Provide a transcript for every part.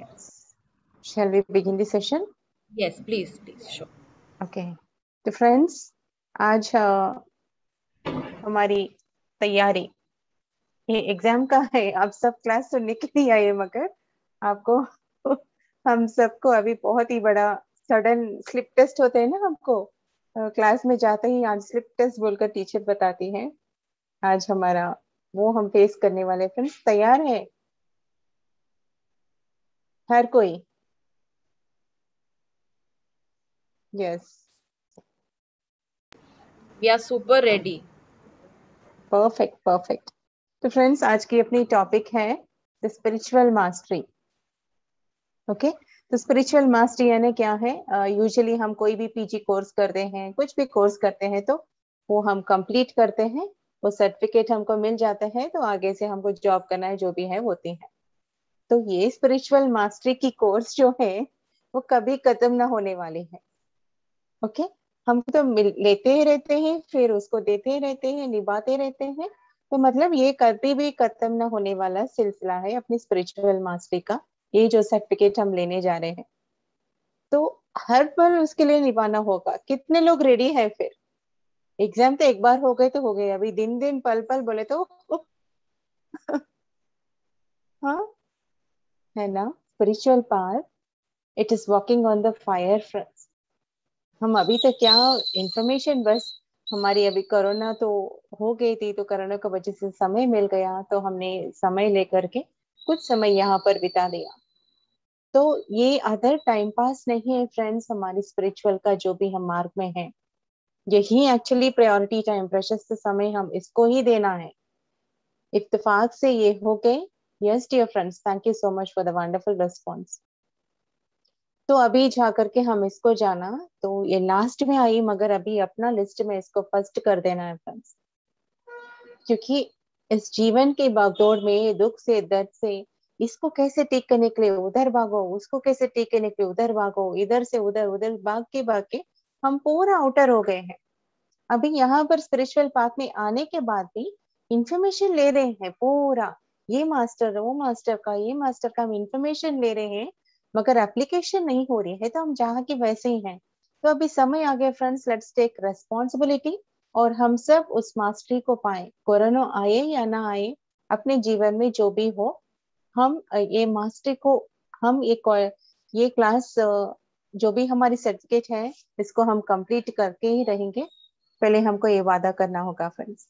Yes. Shall we begin the session? Yes, please, sure. Okay. तो friends, आज हमारी तैयारी ये एग्जाम का है। आप सब क्लास सुनने के लिए आए, मगर आपको हम सबको अभी बहुत ही बड़ा सडन स्लिप टेस्ट होते हैं ना, हमको क्लास में जाते ही आज स्लिप टेस्ट बोलकर टीचर बताती है। आज हमारा वो हम फेस करने वाले। फ्रेंड्स, तैयार है हर कोई? Yes, We are super ready. Perfect perfect. तो फ्रेंड्स, आज की अपनी टॉपिक है द स्पिरिचुअल मास्टरी। ओके, तो स्पिरिचुअल मास्टरी यानी क्या है? यूजुअली हम कोई भी पीजी कोर्स करते हैं, कुछ भी कोर्स करते हैं, तो वो हम कंप्लीट करते हैं, वो सर्टिफिकेट हमको मिल जाता है, तो आगे से हमको जॉब करना है, जो भी है होती है। तो ये स्पिरिचुअल मास्टरी की कोर्स जो है वो कभी खत्म ना होने वाली है। ओके, हम तो लेते ही रहते हैं, फिर उसको देते ही रहते हैं, निभाते रहते हैं। तो मतलब ये कभी भी खत्म ना होने वाला सिलसिला है अपनी स्पिरिचुअल मास्टरी का, ये जो सर्टिफिकेट हम लेने जा रहे हैं। तो हर पल उसके लिए निभाना होगा। कितने लोग रेडी है? फिर एग्जाम तो एक बार हो गए तो हो गए, अभी दिन दिन पल पल बोले तो हाँ, है ना? Spiritual path, it is walking on the fire front. हम अभी तक क्या इंफॉर्मेशन, बस हमारी अभी कोरोना तो हो गई थी, तो कोरोना की वजह से समय मिल गया, तो हमने समय लेकर के कुछ समय यहाँ पर बिता दिया। तो ये अदर टाइम पास नहीं है फ्रेंड्स, हमारी स्पिरिचुअल का जो भी हम मार्ग में है, यही एक्चुअली प्रायोरिटी टाइम, प्रशस्त समय हम इसको ही देना है। इत्तेफाक से ये हो गए। Yes dear friends, thank you so much for the wonderful response. तो अभी जा करके हम इसको जाना, तो ये लास्ट में आई, मगर अभी अपना लिस्ट में इसको फर्स्ट कर देना है फ्रेंड्स, क्योंकि इस जीवन के भागदौड़ में दुख से दर्द से इसको कैसे ठीक करने के लिए उधर भागो, उसको कैसे ठीक करने के लिए उधर भागो, इधर से उधर, उधर भाग के हम पूरा आउटर हो गए हैं। अभी यहाँ पर स्पिरिचुअल पाथ में आने के बाद भी इंफॉर्मेशन ले रहे हैं पूरा, ये मास्टर वो मास्टर का, ये मास्टर का हम इंफॉर्मेशन ले रहे हैं, मगर एप्लीकेशन नहीं हो रही है, तो हम जहाँ के वैसे ही हैं। तो अभी समय आ गया फ्रेंड्स, लेट्स टेक रेस्पॉन्सिबिलिटी और हम सब उस मास्टरी को पाए, कोरोना आए या ना आए, अपने जीवन में जो भी हो, हम ये मास्टरी को, हम ये क्लास जो भी हमारी सर्टिफिकेट है, इसको हम कंप्लीट करके ही रहेंगे। पहले हमको ये वादा करना होगा फ्रेंड्स।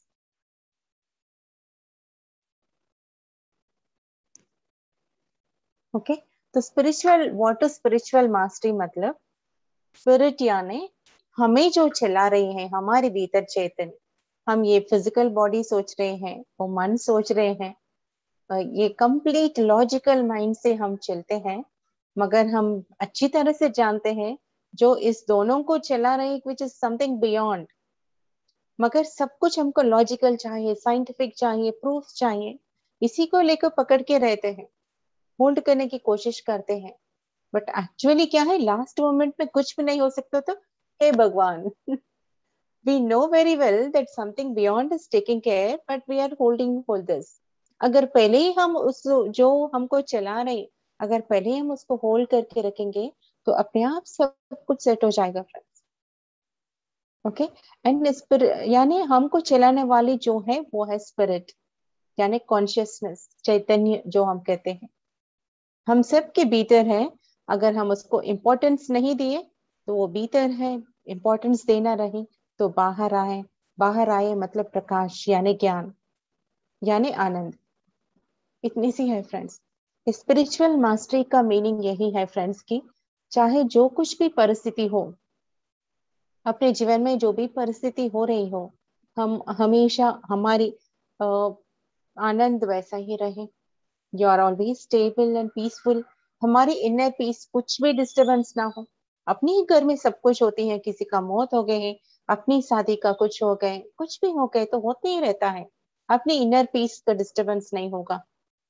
ओके, तो spiritual, what is spiritual mastery? मतलब स्पिरिट यानी हमें जो चला रही है, हमारे भीतर चैतन्य। हम ये फिजिकल बॉडी सोच रहे हैं, वो मन सोच रहे हैं, ये कंप्लीट लॉजिकल माइंड से हम चलते हैं, मगर हम अच्छी तरह से जानते हैं जो इस दोनों को चला रहे, विच इज समथिंग बियॉन्ड। मगर सब कुछ हमको लॉजिकल चाहिए, साइंटिफिक चाहिए, प्रूफ चाहिए, इसी को लेकर पकड़ के रहते हैं, होल्ड करने की कोशिश करते हैं। बट एक्चुअली क्या है, लास्ट मोमेंट में कुछ भी नहीं हो सकता, तो हे भगवान, we know very well that something beyond is taking care, but we are hold this. अगर पहले ही हम उस जो हमको चला रहे, अगर पहले ही हम उसको होल्ड करके रखेंगे, तो अपने आप सब कुछ सेट हो जाएगा फ्रेंड्स। ओके, एंड स्पिरिट यानी हमको चलाने वाली जो है वो है स्पिरिट, यानी कॉन्शियसनेस, चैतन्य जो हम कहते हैं, हम सब के भीतर है। अगर हम उसको इम्पोर्टेंस नहीं दिए तो वो भीतर है, इम्पोर्टेंस देना रही तो बाहर आए। बाहर आए मतलब प्रकाश, यानी ज्ञान, यानी आनंद। इतनी सी है फ्रेंड्स। स्पिरिचुअल मास्टरी का मीनिंग यही है फ्रेंड्स की चाहे जो कुछ भी परिस्थिति हो, अपने जीवन में जो भी परिस्थिति हो रही हो, हम हमेशा हमारी आनंद वैसा ही रहे। You are always stable and peaceful. हमारी इनर पीस, कुछ भी डिस्टरबेंस ना हो। अपने ही घर में सब कुछ होती है, किसी का मौत हो गए है, अपनी शादी का कुछ हो गए, कुछ भी हो गए, तो होते ही रहता है। अपनी इनर पीस का डिस्टरबेंस नहीं होगा।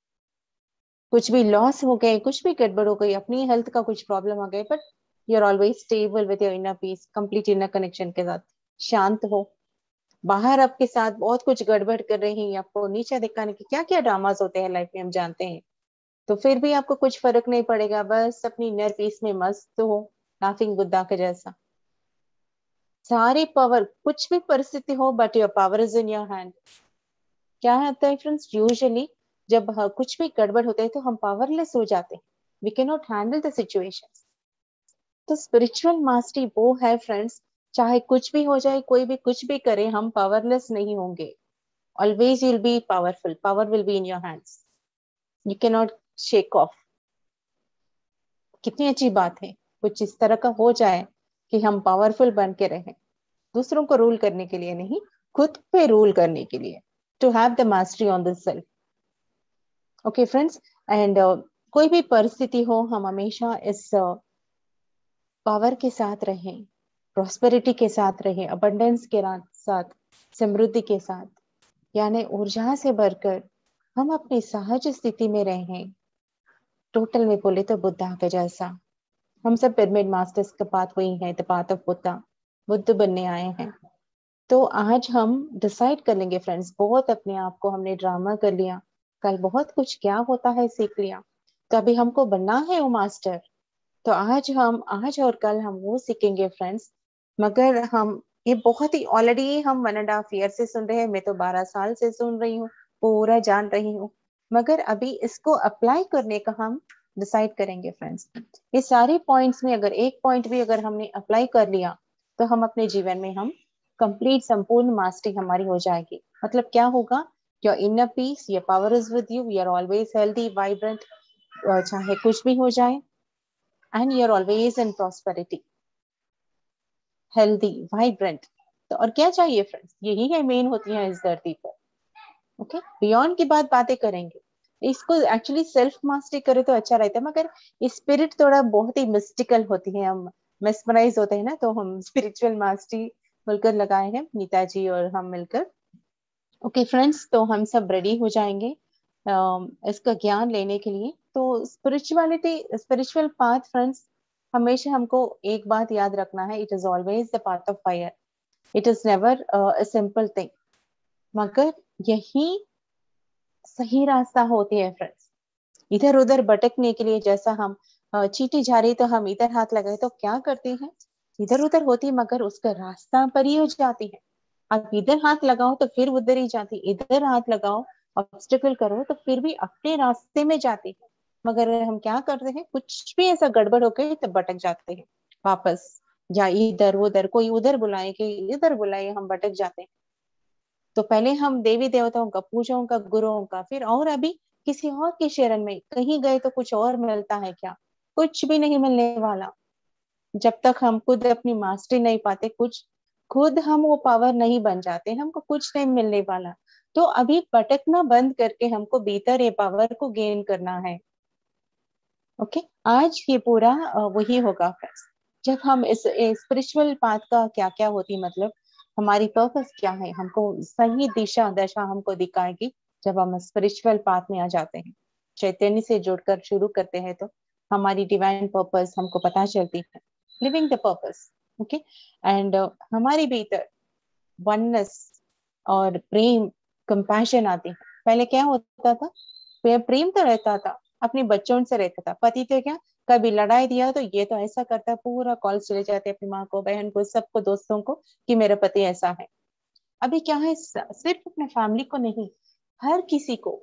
कुछ भी लॉस हो गए, कुछ भी गड़बड़ हो गई, अपनी हेल्थ का कुछ प्रॉब्लम हो गए, but you are always stable with your inner peace, complete inner connection के साथ शांत हो। बाहर आपके साथ बहुत कुछ गड़बड़ कर रही है, आपको नीचे दिखाने के क्या क्या ड्रामास होते हैं लाइफ में, हम जानते हैं। तो फिर भी आपको कुछ फर्क नहीं पड़ेगा, बस अपनी इनर पीस में मस्त हो, लाफिंग बुद्धा के जैसा। सारी पावर, कुछ भी परिस्थिति हो, but your power is in your hand. क्या होता है फ्रेंड्स, यूजुअली जब कुछ भी गड़बड़ होता है तो हम पावरलेस हो जाते हैं, we can not handle the situation. तो स्पिरिचुअल मास्टरी वो है फ्रेंड्स, चाहे कुछ भी हो जाए, कोई भी कुछ भी करे, हम पावरलेस नहीं होंगे। Always you'll be powerful, power will be in your hands, you cannot shake off। कितनी अच्छी बात है, कुछ इस तरह का हो जाए कि हम पावरफुल बन के रहें, दूसरों को रूल करने के लिए नहीं, खुद पे रूल करने के लिए, to have the mastery on this self. Okay friends, and कोई भी परिस्थिति हो, हम हमेशा इस पावर के साथ रहें, प्रॉस्पेरिटी के साथ रहें, अबंडेंस के साथ, समृद्धि के साथ, यानी ऊर्जा से भरकर हम अपनी सहज स्थिति में रहें। टोटल में बोले तो बुद्धा के जैसा। हम सब पिरामिड मास्टर्स का पाथ वही है, the path of Buddha, Buddha बनने आए हैं। तो आज हम डिसाइड कर लेंगे फ्रेंड्स, बहुत अपने आप को हमने ड्रामा कर लिया, कल बहुत कुछ क्या होता है सीख लिया, तो अभी हमको बनना है वो मास्टर। तो आज और कल हम वो सीखेंगे फ्रेंड्स। मगर हम ये बहुत ही ऑलरेडी हम 1.5 ईयर से सुन रहे हैं, मैं तो 12 साल से सुन रही हूँ, पूरा जान रही हूँ, मगर अभी इसको अप्लाई करने का हम डिसाइड करेंगे फ्रेंड्स। ये सारे पॉइंट्स में अगर एक पॉइंट भी अगर हमने अप्लाई कर लिया तो हम अपने जीवन में हम कंप्लीट संपूर्ण मास्टरी हमारी हो जाएगी। मतलब क्या होगा, your inner peace, your power is with you, we are always healthy vibrant, चाहे कुछ भी हो जाए, and you are always in prosperity, healthy vibrant. तो और क्या चाहिए फ्रेंड्स, यही है मेन होती है इस धरती पर। ओके, बियॉन्ड की बातें करेंगे, इसको एक्चुअली सेल्फ मास्टरी करे तो अच्छा रहता है, मगर स्पिरिट थोड़ा बहुत ही मिस्टिकल होती है, हम मेस्मराइज होते हैं ना, तो हम स्पिरिचुअल मास्टरी मिलकर लगाए हैं, नीताजी और हम मिलकर। ओके फ्रेंड्स, तो हम सब रेडी हो जाएंगे इसका ज्ञान लेने के लिए। तो स्पिरिचुअलिटी, स्पिरिचुअल पाथ फ्रेंड्स, हमेशा हमको एक बात याद रखना है, it is always the path of fire, it is never a simple thing, मगर यही सही रास्ता होती है फ्रेंड्स। इधर उधर भटकने के लिए, जैसा हम चींटी जा रही तो हम इधर हाथ लगाए तो क्या करते हैं, इधर उधर होती मगर उसका रास्ता पर ही हो जाती है। आप इधर हाथ लगाओ तो फिर उधर ही जाती, इधर हाथ लगाओ, ऑब्स्टिकल करो तो फिर भी अपने रास्ते में जाती है। मगर हम क्या करते हैं, कुछ भी ऐसा गड़बड़ हो गई तो भटक जाते हैं वापस, या इधर उधर, कोई उधर बुलाए कि इधर बुलाए, हम भटक जाते हैं। तो पहले हम देवी देवताओं का, पूजाओं का, गुरुओं का, फिर और अभी किसी और की शरण में कहीं गए तो कुछ और मिलता है क्या, कुछ भी नहीं मिलने वाला। जब तक हम खुद अपनी मास्टरी नहीं पाते, कुछ खुद हम वो पावर नहीं बन जाते, हमको कुछ नहीं मिलने वाला। तो अभी भटकना बंद करके हमको भीतर ये पावर को गेन करना है। ओके, आज ये पूरा वही होगा फ्रेंड्स। जब हम इस स्पिरिचुअल पाथ का क्या क्या होती, मतलब हमारी पर्पस क्या है, हमको सही दिशा दशा हमको दिखाएगी जब हम स्पिरिचुअल पाथ में आ जाते हैं, चैतन्य से जुड़कर शुरू करते हैं, तो हमारी डिवाइन पर्पस हमको पता चलती है, living the purpose. Okay, and हमारे भीतर वननेस और प्रेम, कंपैशन आती है। पहले क्या होता था, प्रेम तो रहता था, अपने बच्चों से रहता था, पति तो क्या, कभी लड़ाई दिया तो ये तो ऐसा करता, पूरा कॉल चले जाते अपनी माँ को, बहन को, सबको, दोस्तों को, कि मेरा पति ऐसा है। अभी क्या है, सिर्फ अपने फैमिली को नहीं, हर किसी को,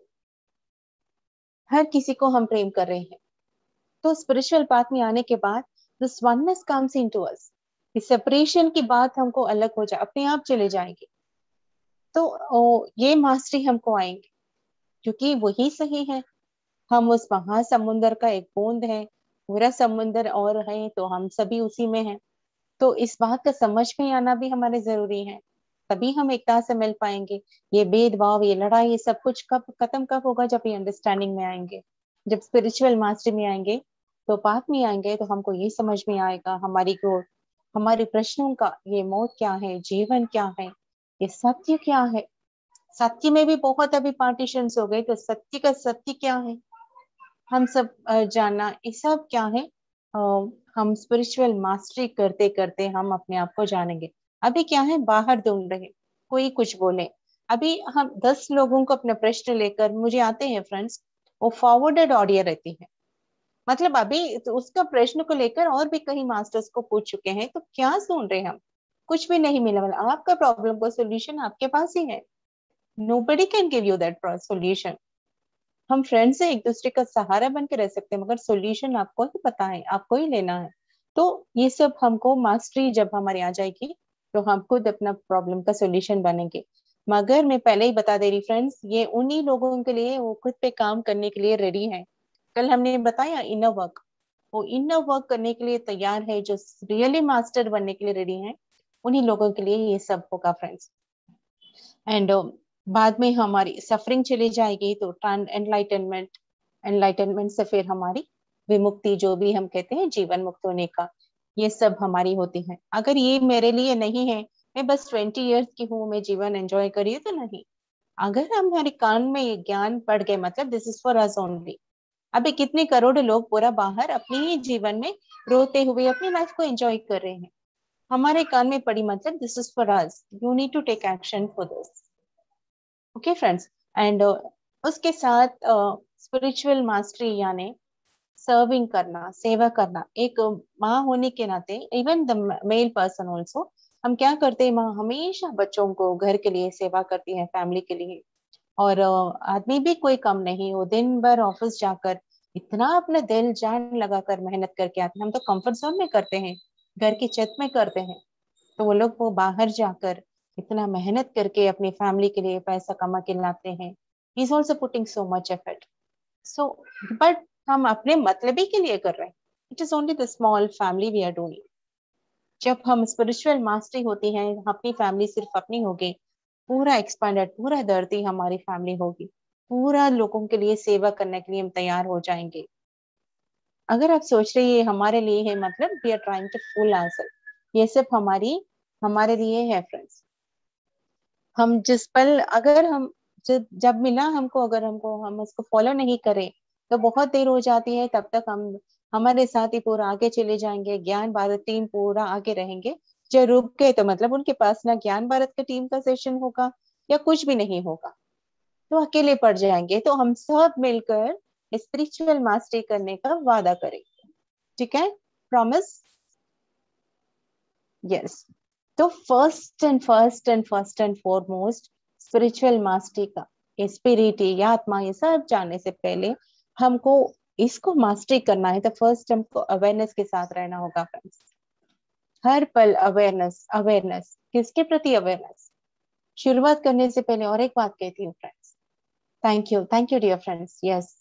हर किसी को हम प्रेम कर रहे हैं। तो स्पिरिचुअल पाथ में आने के बाद this oneness comes into us, इस सेपरेशन की बात हमको अलग हो जाए, अपने आप चले जाएंगे। तो ये मास्टरी हमको आएंगे, क्योंकि वही सही है। हम उस महासमुंदर का एक बूंद है, पूरा समुंदर और है तो हम सभी उसी में हैं। तो इस बात का समझ में आना भी हमारे जरूरी है, तभी हम एकता से मिल पाएंगे। ये भेदभाव, ये लड़ाई, ये सब कुछ कब खत्म, कब होगा, जब ये अंडरस्टैंडिंग में आएंगे, जब स्पिरिचुअल मास्टरी में आएंगे, तो पाथ में आएंगे, तो हमको ये समझ में आएगा हमारी ग्रोथ, हमारे प्रश्नों का, ये मौत क्या है, जीवन क्या है, ये सत्य क्या है। सत्य में भी बहुत अभी पार्टीशंस हो गए, तो सत्य का सत्य क्या है, हम सब जानना, ये सब क्या है, अ, हम स्पिरिचुअल मास्टरी करते करते हम अपने आप को जानेंगे। अभी क्या है, बाहर ढूंढ रहे, कोई कुछ बोले, अभी हम 10 लोगों को अपना प्रश्न लेकर मुझे आते हैं फ्रेंड्स, वो फॉरवर्डेड ऑडियो रहती है। मतलब अभी तो उसका प्रश्न को लेकर और भी कई मास्टर्स को पूछ चुके हैं, तो क्या सुन रहे हैं हम? कुछ भी नहीं मिला वाला। आपका प्रॉब्लम का सोल्यूशन आपके पास ही है। Nobody can give you that solution. हम फ्रेंड से एक दूसरे का सहारा बन के रह सकते हैं, मगर सोल्यूशन आपको ही पता है, आपको ही लेना है। तो ये सब हमको मास्टरी जब हमारी आ जाएगी, तो हम खुद अपना प्रॉब्लम का सोल्यूशन बनेंगे। मगर मैं पहले ही बता दे रही फ्रेंड्स, ये उन्हीं लोगों के लिए वो खुद पे काम करने के लिए रेडी है। कल हमने बताया इनर वर्क, वो इनर वर्क करने के लिए तैयार है, जो रियली मास्टर बनने के लिए रेडी है, उन्हीं लोगों के लिए ये सब होगा फ्रेंड्स। एंड बाद में हमारी सफरिंग चली जाएगी, तो एनलाइटनमेंट, एनलाइटनमेंट से फिर हमारी विमुक्ति, जो भी हम कहते हैं जीवन मुक्त होने का, ये सब हमारी होती है। अगर ये मेरे लिए नहीं है, मैं बस 20 ईयर्स की हूँ, मैं जीवन एंजॉय करिए, तो नहीं। अगर हमारे कान में ये ज्ञान पड़ गए, मतलब this is for us only. अभी कितने करोड़ लोग पूरा बाहर अपने ही जीवन में रोते हुए अपनी लाइफ को एंजॉय कर रहे हैं। हमारे कान में पड़ी, मतलब this is for us, you need to take action for this. Okay friends. And उसके साथ स्पिरिचुअल मास्टरी यानी सर्विंग करना, सेवा करना, एक माँ होने के नाते, even the male person also, हम क्या करते हैं, माँ हमेशा बच्चों को, घर के लिए सेवा करती है, फैमिली के लिए। और आदमी भी कोई कम नहीं, वो दिन भर ऑफिस जाकर इतना अपना दिल जान लगाकर मेहनत करके आते हैं। हम तो कंफर्ट जोन में करते हैं, घर की छत में करते हैं, तो वो लोग वो बाहर जाकर इतना मेहनत करके अपनी फैमिली के लिए पैसा कमा के लाते हैं। He is also putting so much effort. So but हम अपने मतलबी के लिए कर रहे हैं। It is only the small family we are doing. जब हम स्पिरिचुअल मास्टरी होती है, अपनी फैमिली सिर्फ अपनी होगी, पूरा एक्सपांडेड, पूरा धरती हमारी फैमिली होगी, पूरा लोगों के लिए सेवा करने के लिए हम तैयार हो जाएंगे। अगर आप सोच रहे ये हमारे लिए है, मतलब we are trying to full answer, ये सब हमारे लिए है फ्रेंड्स। हम जिस पल, अगर हम जब मिला हमको, अगर हम उसको फॉलो नहीं करें, तो बहुत देर हो जाती है। तब तक हम हमारे साथ ही पूरा आगे चले जाएंगे, ज्ञान भारत टीम पूरा आगे रहेंगे। जो रुक गए, तो मतलब उनके पास ना ज्ञान भारत का टीम का सेशन होगा, या कुछ भी नहीं होगा, तो अकेले पड़ जाएंगे। तो हम सब मिलकर स्पिरिचुअल मास्टरी करने का वादा करेंगे। ठीक है? प्रॉमिस? यस। तो first and foremost, spiritual mastery का, स्पिरिट या आत्मा, ये सब जानने से पहले हमको इसको मास्टरी करना है, तो फर्स्ट हमको अवेयरनेस के साथ रहना होगा फ्रेंड्स। हर पल अवेयरनेस, अवेयरनेस किसके प्रति अवेयरनेस? शुरुआत करने से पहले और एक बात कहती हूँ friends, thank you dear friends. Yes,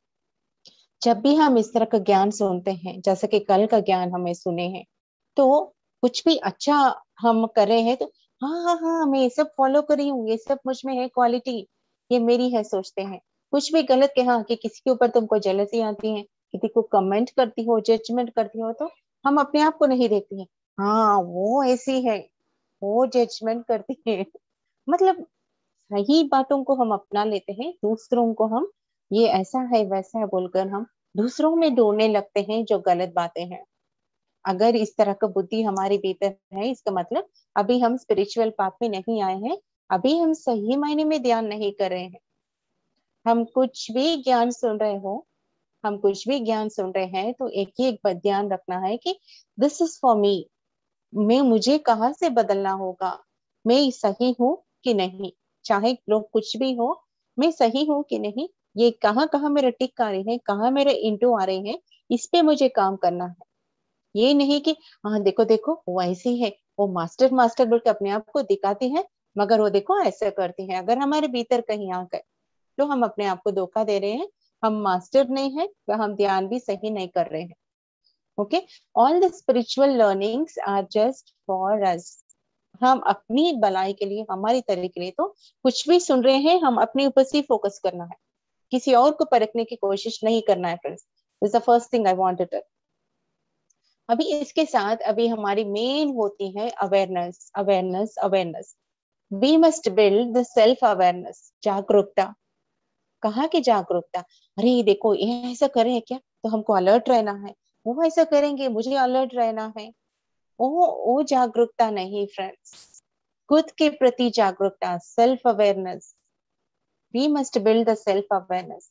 जब भी हम इस तरह का ज्ञान सुनते हैं, जैसे कि कल का ज्ञान हमें सुने हैं, तो कुछ भी अच्छा हम कर रहे हैं, तो हाँ हाँ हाँ, मैं ये सब फॉलो कर रही हूँ, ये सब मुझ में है क्वालिटी, ये मेरी है, सोचते हैं। कुछ भी गलत के, हाँ, कि किसी के ऊपर तुमको जेलसी आती है, किसी को कमेंट करती हो, जजमेंट करती हो, तो हम अपने आप को नहीं देखती हैं, हाँ वो ऐसी है, वो जजमेंट करती है। मतलब सही बातों को हम अपना लेते हैं, दूसरों को हम ये ऐसा है वैसा है बोलकर हम दूसरों में ढूंढने लगते हैं जो गलत बातें हैं। अगर इस तरह का बुद्धि हमारे भीतर है, इसका मतलब अभी हम स्पिरिचुअल पाथ में नहीं आए हैं, अभी हम सही मायने में ध्यान नहीं कर रहे हैं। हम कुछ भी ज्ञान सुन रहे हो, हम कुछ भी ज्ञान सुन रहे हैं, तो एक ही एक बात ध्यान रखना है कि दिस इज फॉर मी। मैं, मुझे कहाँ से बदलना होगा, मैं सही हूँ कि नहीं, चाहे लोग कुछ भी हो, मैं सही हूँ कि नहीं, ये कहाँ कहाँ मेरे टिक आ रहे हैं, कहाँ मेरे इंटू आ रहे हैं, इस पे मुझे काम करना है। ये नहीं कि हाँ देखो देखो वो ऐसी है, वो मास्टर मास्टर बोल के अपने आप को दिखाती है, मगर वो देखो ऐसा करती है। अगर हमारे भीतर कहीं आ गए, तो हम अपने आप को धोखा दे रहे हैं, हम मास्टर नहीं है, तो हम ध्यान भी सही नहीं कर रहे हैं। Okay, all the spiritual learnings are just for us. हम अपनी भलाई के लिए, हमारी तरह के लिए, तो कुछ भी सुन रहे हैं, हम अपने ऊपर से फोकस करना है, किसी और को परखने की कोशिश नहीं करना है friends. This the first thing I wanted to. अभी इसके साथ अभी हमारी मेन होती है awareness, awareness, awareness. We must build the self awareness, जागरूकता। कहाँ की जागरूकता? अरे देखो ये ऐसा करें क्या, तो हमको अलर्ट रहना है, वो ऐसा करेंगे मुझे अलर्ट रहना है। वो जागरूकता नहीं फ्रेंड्स, खुद के प्रति जागरूकता, self awareness. We must build the self awareness.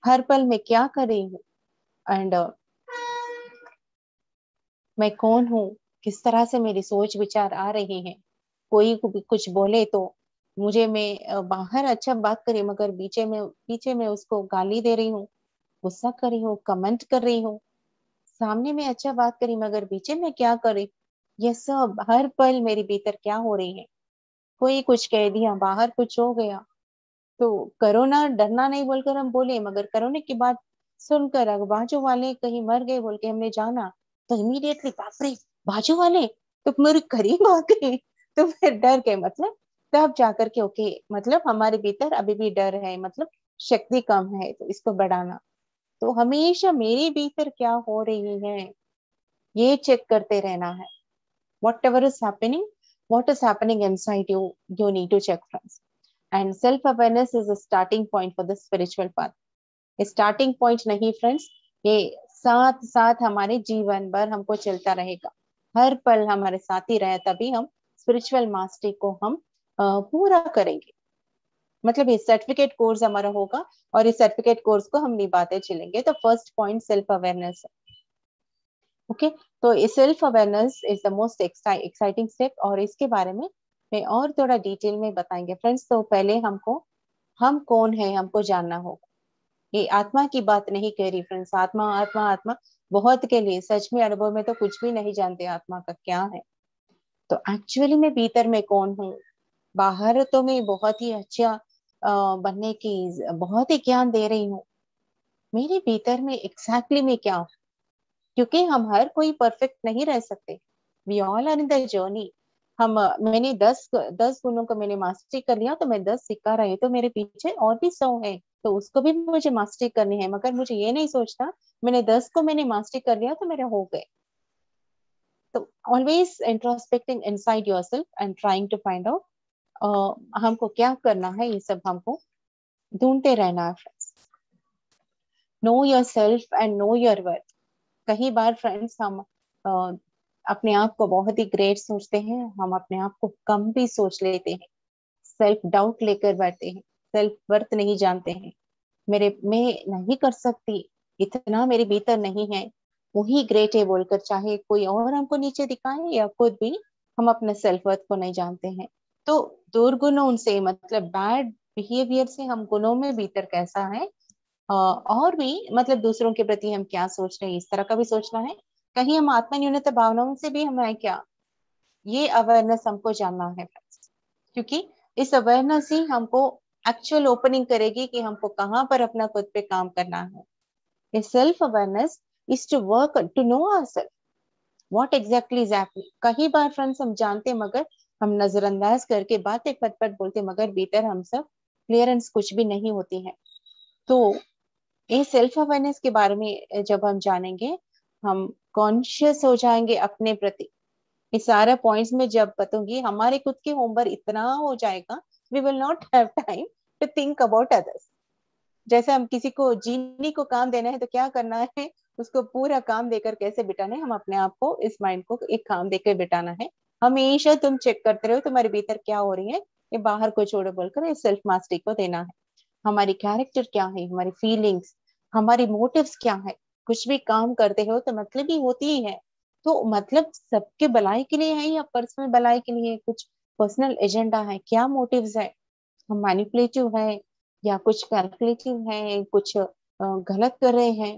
हर पल मैं क्या कर रही हूँ, एंड मैं कौन हूँ, किस तरह से मेरी सोच विचार आ रही है। कोई कुछ बोले तो मुझे, मैं बाहर अच्छा बात करी मगर पीछे में उसको गाली दे रही हूँ, गुस्सा कर रही हूँ, कमेंट कर रही हूँ। सामने में अच्छा बात करी मगर पीछे में क्या करी, ये सब हर पल मेरे भीतर क्या हो रही है। कोई कुछ कह दिया, बाहर कुछ हो गया, तो कोरोना डरना नहीं बोलकर हम बोले, मगर कोरोना की बात सुनकर अगर बाजू वाले कहीं मर गए बोल के हमने जाना, तो इमीडिएटली बाप रे, बाजू वाले तो मेरे करीब आ गए, तो फिर डर गए। मतलब तब जाकर के ओके, मतलब हमारे भीतर अभी भी डर है, मतलब शक्ति कम है, तो इसको बढ़ाना। तो हमेशा मेरे भीतर क्या हो रही है ये चेक करते रहना है। whatever is happening, what is happening inside you, you need to check first. And self awareness is a starting point for the spiritual path. Starting point नहीं फ्रेंड्स, ये साथ साथ हमारे जीवन भर हमको चलता रहेगा, हर पल हमारे साथ ही रहे, तभी हम स्पिरिचुअल मास्टरी को हम पूरा करेंगे। मतलब ये सर्टिफिकेट कोर्स हमारा होगा, और इस सर्टिफिकेट कोर्स को हम निभाते चलेंगे। तो फर्स्ट पॉइंट सेल्फ अवेयरनेस है। ओके, तो ये self awareness is the most exciting step, और इसके बारे में मैं और थोड़ा डिटेल में बताएंगे फ्रेंड्स। तो पहले हमको हम कौन है हमको जानना होगा। ये आत्मा की बात नहीं कह रही फ्रेंड्स, आत्मा आत्मा आत्मा बहुत के लिए, सच में अनुभव में तो कुछ भी नहीं जानते आत्मा का क्या है। तो एक्चुअली मैं भीतर में कौन हूँ। बाहर तो मैं बहुत ही अच्छा बनने की बहुत ही ज्ञान दे रही हूँ, मेरे भीतर में एग्जैक्टली मैं क्या हूँ, क्योंकि हम हर कोई परफेक्ट नहीं रह सकते। We all are in the journey. मैंने दस गुणों को मैंने मास्टरी कर लिया, तो मैं 10 सिखा रही हूँ, तो मेरे पीछे और भी 100 है, तो उसको भी मुझे मास्टरी करनी है। मगर मुझे ये नहीं सोचना मैंने 10 को मैंने मास्टरी कर लिया तो मेरे हो गए। तो always introspecting inside yourself and trying to find out हमको क्या करना है, ये सब हमको ढूंढते रहना है friends. Know your self and know your worth. कई बार फ्रेंड्स हम अपने आप को बहुत ही ग्रेट सोचते हैं, हम अपने आप को कम भी सोच लेते हैं, सेल्फ डाउट लेकर बैठते हैं, सेल्फ वर्थ नहीं जानते हैं। मैं नहीं कर सकती, इतना मेरे भीतर नहीं है, वही ग्रेट है बोलकर, चाहे कोई और हमको नीचे दिखाए या खुद भी, हम अपने सेल्फ वर्थ को नहीं जानते हैं। तो दुर्गुणों से, मतलब बैड बिहेवियर से, हम गुणों में भीतर कैसा है, और भी मतलब दूसरों के प्रति हम क्या सोच रहे हैं, इस तरह का भी सोचना है। कहीं हम आत्म न्यूनता भावनाओं से भी हमें क्या, ये अवेयरनेस हमको जानना है friends। क्योंकि इस अवेयरनेस ही हमको एक्चुअल ओपनिंग करेगी कि हमको कहाँ पर अपना खुद पे काम करना है। ये self awareness is to work to know ourselves, what exactly is happening. कई बार फ्रेंड्स हम जानते मगर हम नजरअंदाज करके बातें पट पट बोलते, मगर भीतर हम सब क्लियरेंस कुछ भी नहीं होती है। तो ये सेल्फ अवेयरनेस के बारे में जब हम जानेंगे, हम कॉन्शियस हो जाएंगे अपने प्रति। इस सारे पॉइंट्स में जब बताऊंगी, हमारे खुद के होमवर्क इतना हो जाएगा, we will not have time to think about others. जैसे हम किसी को जीनी को काम देना है तो क्या करना है, उसको पूरा काम देकर कैसे बिठाना है, हम अपने आप को, इस माइंड को एक काम देकर बिठाना है। हमेशा तुम चेक करते रहो तुम्हारे भीतर क्या हो रही है, ये बाहर को छोड़ो बोलकर ये सेल्फ मास्टरी को देना है। हमारी कैरेक्टर क्या है, हमारी फीलिंग्स, हमारी मोटिव्स क्या है। कुछ भी काम करते हो तो मतलब ही होती ही है, तो मतलब सबके भलाई के लिए है या पर्सनल भलाई के लिए, कुछ पर्सनल एजेंडा है, क्या मोटिव्स है। हम मैनिपुलेटिव है या कुछ कैलकुलेटिव है, कुछ गलत कर रहे हैं।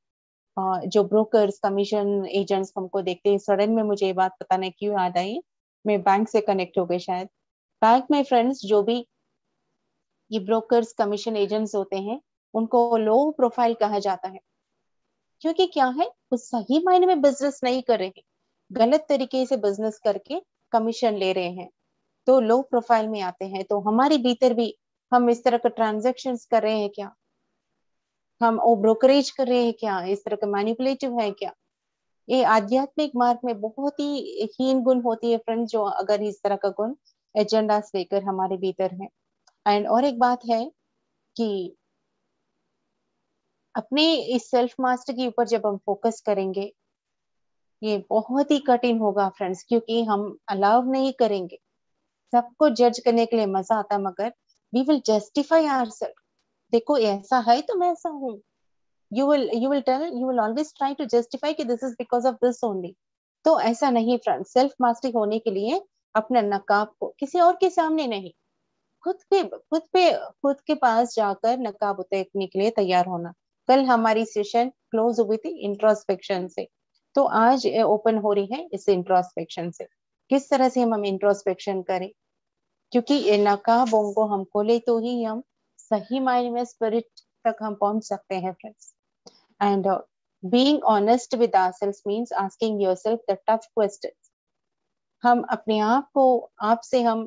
जो ब्रोकर्स कमीशन एजेंट्स हमको देखते हैं, सडन में मुझे ये बात पता नहीं क्यों याद आई, मैं बैंक से कनेक्ट हो गई शायद। बैंक में फ्रेंड्स जो भी ये ब्रोकर्स कमीशन एजेंट्स होते हैं, उनको लो प्रोफाइल कहा जाता है। क्योंकि क्या है, वो सही मायने में बिजनेस नहीं कर रहे हैं, गलत तरीके से बिजनेस करके कमीशन ले रहे हैं, तो लो प्रोफाइल में आते हैं। तो हमारे भीतर भी हम इस तरह का ट्रांजेक्शन्स कर रहे हैं क्या, हम वो ब्रोकरेज कर रहे हैं क्या, इस तरह का मैनिपुलेटिव है क्या। ये आध्यात्मिक मार्ग में बहुत ही हीन गुण होती है फ्रेंड, जो अगर इस तरह का गुण एजेंडा लेकर हमारे भीतर है। एंड और एक बात है कि अपने इस सेल्फ मास्टर के ऊपर जब हम फोकस करेंगे, ये बहुत ही कठिन होगा फ्रेंड्स, क्योंकि हम अलाउ नहीं करेंगे। सबको जज करने के लिए मजा आता है, मगर वी विल जस्टिफाई आवरसेल्फ। देखो ऐसा है तो मैं ऐसा हूँ, you will always try to justify कि this is because of this only। तो ऐसा नहीं फ्रेंड, सेल्फ मास्टरी होने के लिए अपने नकाब को किसी और के सामने नहीं, खुद के पास जाकर नकाब उतारने के लिए तैयार होना। कल हमारी सेशन क्लोज हुई थी इंट्रोस्पेक्शन से, तो आज ओपन हो रही है इस इंट्रोस्पेक्शन से, किस तरह से हम इंट्रोस्पेक्शन करें, क्योंकि ये नकाबों को हम खोले तो ही हम सही मायने में स्पिरिट तक हम पहुंच सकते हैं friends. And being honest with ourselves means asking yourself the tough questions. हम अपने आप को, आपसे हम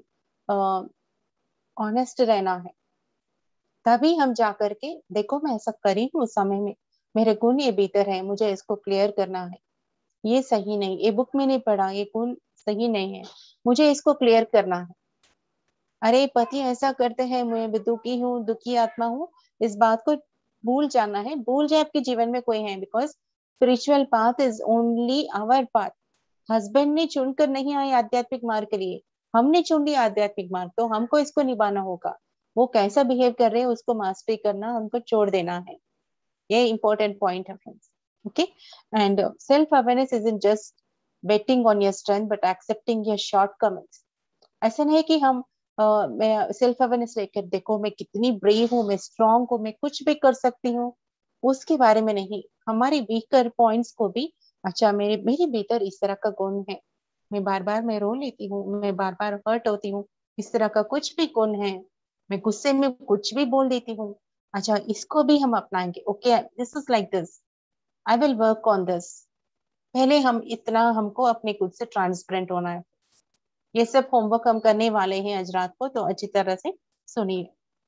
ऑनेस्ट रहना है, तभी हम जा करके देखो मैं ऐसा करी हूँ उस समय में, मेरे गुण ये भीतर है, मुझे इसको क्लियर करना है, ये सही नहीं, ये बुक में नहीं पढ़ा, ये गुण सही नहीं है, मुझे इसको क्लियर करना है। अरे पति ऐसा करते हैं, मैं दुखी हूँ, दुखी आत्मा हूँ, इस बात को भूल जाना है, भूल जाए आपके जीवन में कोई है, because spiritual path is only our path. Husband ने चुनकर नहीं आए आध्यात्मिक मार्ग के लिए, हमने चुन लिया आध्यात्मिक मार्ग, तो हमको इसको निभाना होगा। वो कैसा बिहेव कर रहे हैं उसको मास्टरी करना, हमको छोड़ देना है, ये इंपॉर्टेंट पॉइंट है friends. Okay, and self awareness is in just betting on your strength but accepting your shortcomings. ऐसा नहीं है कि हम मैं सेल्फ अवेयरनेस लेकर देखो मैं कितनी ब्रेव हूँ, मैं स्ट्रांग हूँ, मैं कुछ भी कर सकती हूँ, उसके बारे में नहीं, हमारी वीकर पॉइंट्स को भी, अच्छा मेरे मेरे भीतर इस तरह का गुण है, मैं बार बार मैं रो लेती हूँ, मैं बार बार हर्ट होती हूँ, इस तरह का कुछ भी गुण है, मैं गुस्से में कुछ भी बोल देती हूँ, अच्छा इसको भी हम अपनाएंगे। Okay, this is like this, I will work on this. पहले हम इतना, हमको अपने खुद से ट्रांसपेरेंट होना है। ये सब होमवर्क हम करने वाले हैं आज रात को, तो अच्छी तरह से सुनिए।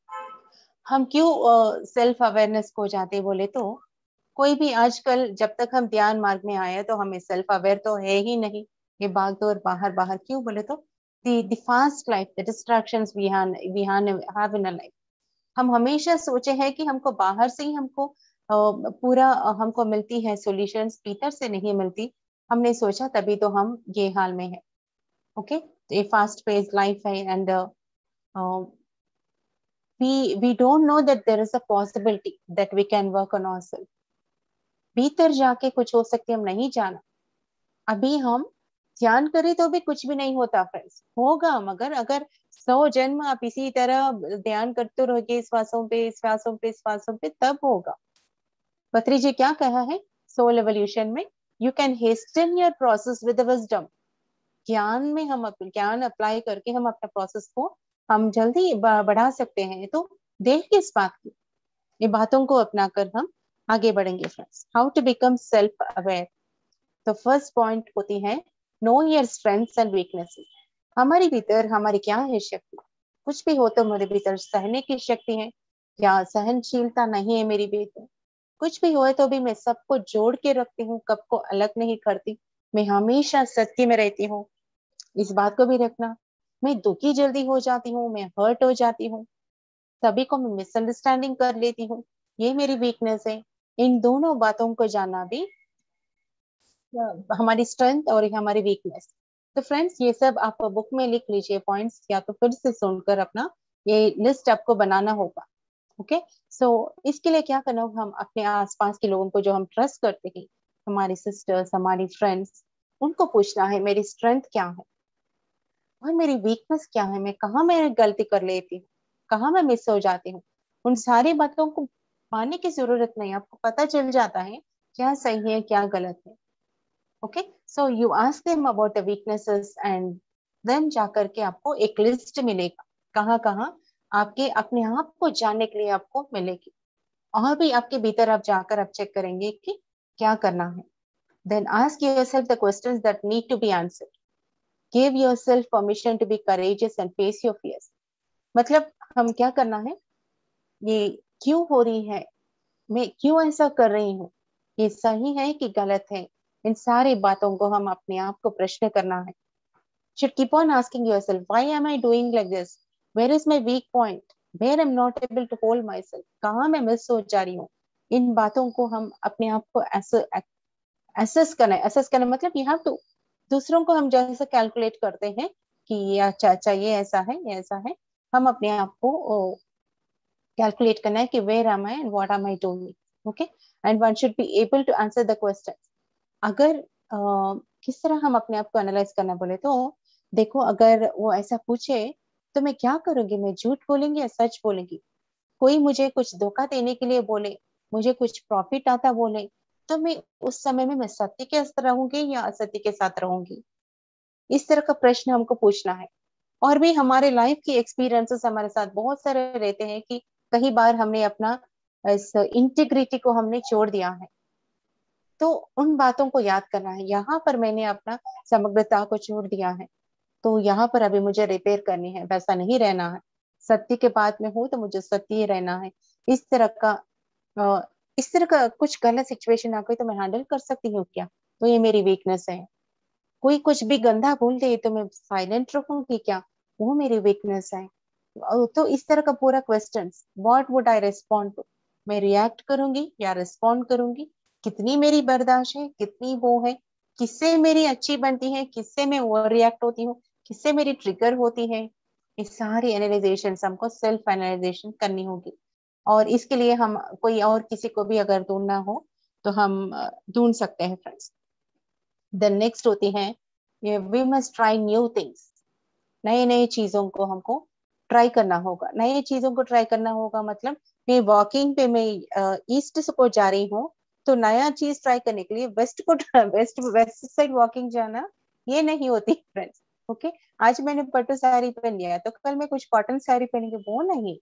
हम क्यों सेल्फ अवेयरनेस को जाते बोले तो, कोई भी आजकल जब तक हम ध्यान मार्ग में आए तो हमें सेल्फ अवेयर तो है ही नहीं, ये भाग दौड़ बाहर बाहर क्यों बोले तो the fast life, the distractions we have in a life. हम हमेशा सोचे हैं कि हमको बाहर से ही हमको पूरा हमको मिलती है सॉल्यूशंस, भीतर से नहीं मिलती, हमने सोचा तभी तो हम ये हाल में है। ओके, तो ये फास्ट पेस लाइफ है, and we don't know that there is a possibility that we can work on ourselves। भीतर जाके कुछ हो सकती हम नहीं जाना, अभी हम ध्यान करें तो भी कुछ भी नहीं होता फ्रेंड्स, होगा मगर अगर 100 जन्म आप इसी तरह ध्यान करते रहोगे, श्वासों पे श्वासों पे श्वासों पे, तब होगा। पत्री जी क्या कहा है सोल एवोल्यूशन में, you can hasten your process with wisdom. ज्ञान में हम ज्ञान अप्लाई करके हम अपना प्रोसेस को हम जल्दी बढ़ा सकते हैं, तो देर किस बात की, ये बातों को अपनाकर हम आगे बढ़ेंगे friends. How to become self aware, तो फर्स्ट पॉइंट होती है know your strengths and weaknesses. हमारे भीतर हमारी क्या है शक्ति, कुछ भी हो तो मेरे भीतर सहने की शक्ति है या सहनशीलता नहीं है मेरी भीतर, कुछ भी हो तो भी मैं सबको जोड़ के रखती हूँ, कब को अलग नहीं करती, मैं हमेशा सत्य में रहती हूँ, इस बात को भी रखना। मैं दुखी जल्दी हो जाती हूँ, मैं हर्ट हो जाती हूँ, सभी को मैं मिसअंडरस्टैंडिंग कर लेती हूँ, ये मेरी वीकनेस है। इन दोनों बातों को जानना भी हमारी स्ट्रेंथ और हमारी वीकनेस। तो फ्रेंड्स ये सब आप बुक में लिख लीजिए पॉइंट्स, या तो फिर से सुनकर अपना ये लिस्ट आपको बनाना होगा। ओके, सो इसके लिए क्या करना होगा, हम अपने आसपास के लोगों को जो हम ट्रस्ट करते हैं, हमारी सिस्टर्स, हमारी फ्रेंड्स, उनको पूछना है मेरी स्ट्रेंथ क्या है और मेरी वीकनेस क्या है, मैं कहाँ मैं गलती कर लेती हूँ, कहाँ मैं मिस हो जाती हूँ। उन सारी बातों को मानने की जरूरत नहीं, आपको पता चल जाता है क्या सही है क्या गलत है। Okay, so you ask them about the weaknesses and then जाकर के आपको एक लिस्ट मिलेगा, कहाँ कहाँ आपके अपने आप को जानने के लिए आपको मिलेगी, और भी आपके भीतर आप जाकर आप चेक करेंगे कि क्या करना है। Then ask yourself the questions that need to be answered, give yourself permission to be courageous and face your fears. मतलब हम क्या करना है, ये क्यों हो रही है, मैं क्यों ऐसा कर रही हूँ, ये सही है कि गलत है, इन सारी बातों को हम अपने आप को प्रश्न करना है। should keep on asking yourself, why am I doing like this, where is my weak point, where I'm not able to hold myself, कहाँ मैं मिस हो जा रही हूँ। इन बातों को हम अपने आप को असेस करना मतलब यू हैव टू, दूसरों को हम जैसे कैलकुलेट करते हैं कि ये अच्छा अच्छा ये ऐसा है ये ऐसा है, हम अपने आप को कैलकुलेट करना है कि where am I and what am I doing. Okay, and one should be able to answer the question. अगर किस तरह हम अपने आप को एनालाइज करना बोले तो देखो, अगर वो ऐसा पूछे तो मैं क्या करूंगी, मैं झूठ बोलूंगी या सच बोलूंगी? कोई मुझे कुछ धोखा देने के लिए बोले, मुझे कुछ प्रॉफिट आता बोले, तो मैं उस समय में मैं सत्य के साथ रहूंगी या असत्य के साथ रहूंगी? इस तरह का प्रश्न हमको पूछना है। और भी हमारे लाइफ की एक्सपीरियंसेस हमारे साथ बहुत सारे रहते हैं कि कई बार हमने अपना इस इंटीग्रिटी को हमने छोड़ दिया है। तो उन बातों को याद करना है, यहाँ पर मैंने अपना समग्रता को छोड़ दिया है, तो यहाँ पर अभी मुझे रिपेयर करनी है, वैसा नहीं रहना है। सत्य के बात में हूँ तो मुझे सत्य ही रहना है। इस तरह का अ, इस तरह का कुछ गलत सिचुएशन आ गई तो मैं हैंडल कर सकती हूँ क्या? तो ये मेरी वीकनेस है। कोई कुछ भी गंदा बोल दे तो मैं साइलेंट रहूंगी क्या? वो मेरी वीकनेस है। तो इस तरह का पूरा question, what would I respond to, मैं रिएक्ट करूंगी या रिस्पॉन्ड करूंगी, कितनी मेरी बर्दाश्त है, कितनी वो है, किससे मेरी अच्छी बनती है, किससे मैं ओवर रिएक्ट होती हूँ, किससे मेरी ट्रिगर होती है। ये सारी एनालाइजेशन हमको सेल्फ एनालाइजेशन करनी होगी। और इसके लिए हम कोई और किसी को भी अगर ढूंढना हो तो हम ढूंढ सकते हैं फ्रेंड्स। देन नेक्स्ट होती है, we must try new things. नए नए चीजों को हमको ट्राई करना होगा। नए चीजों को ट्राई करना होगा मतलब मैं वॉकिंग पे मैं ईस्ट से को जा रही हूँ, तो नया चीज ट्राई करने के लिए वेस्ट को वेस्ट वेस्ट साइड वॉकिंग जाना ये नहीं होती फ्रेंड्स। ओके, आज मैंने पट्टू साड़ी पहन लिया तो कल मैं कुछ कॉटन साड़ी पहनेंगे, वो नहीं।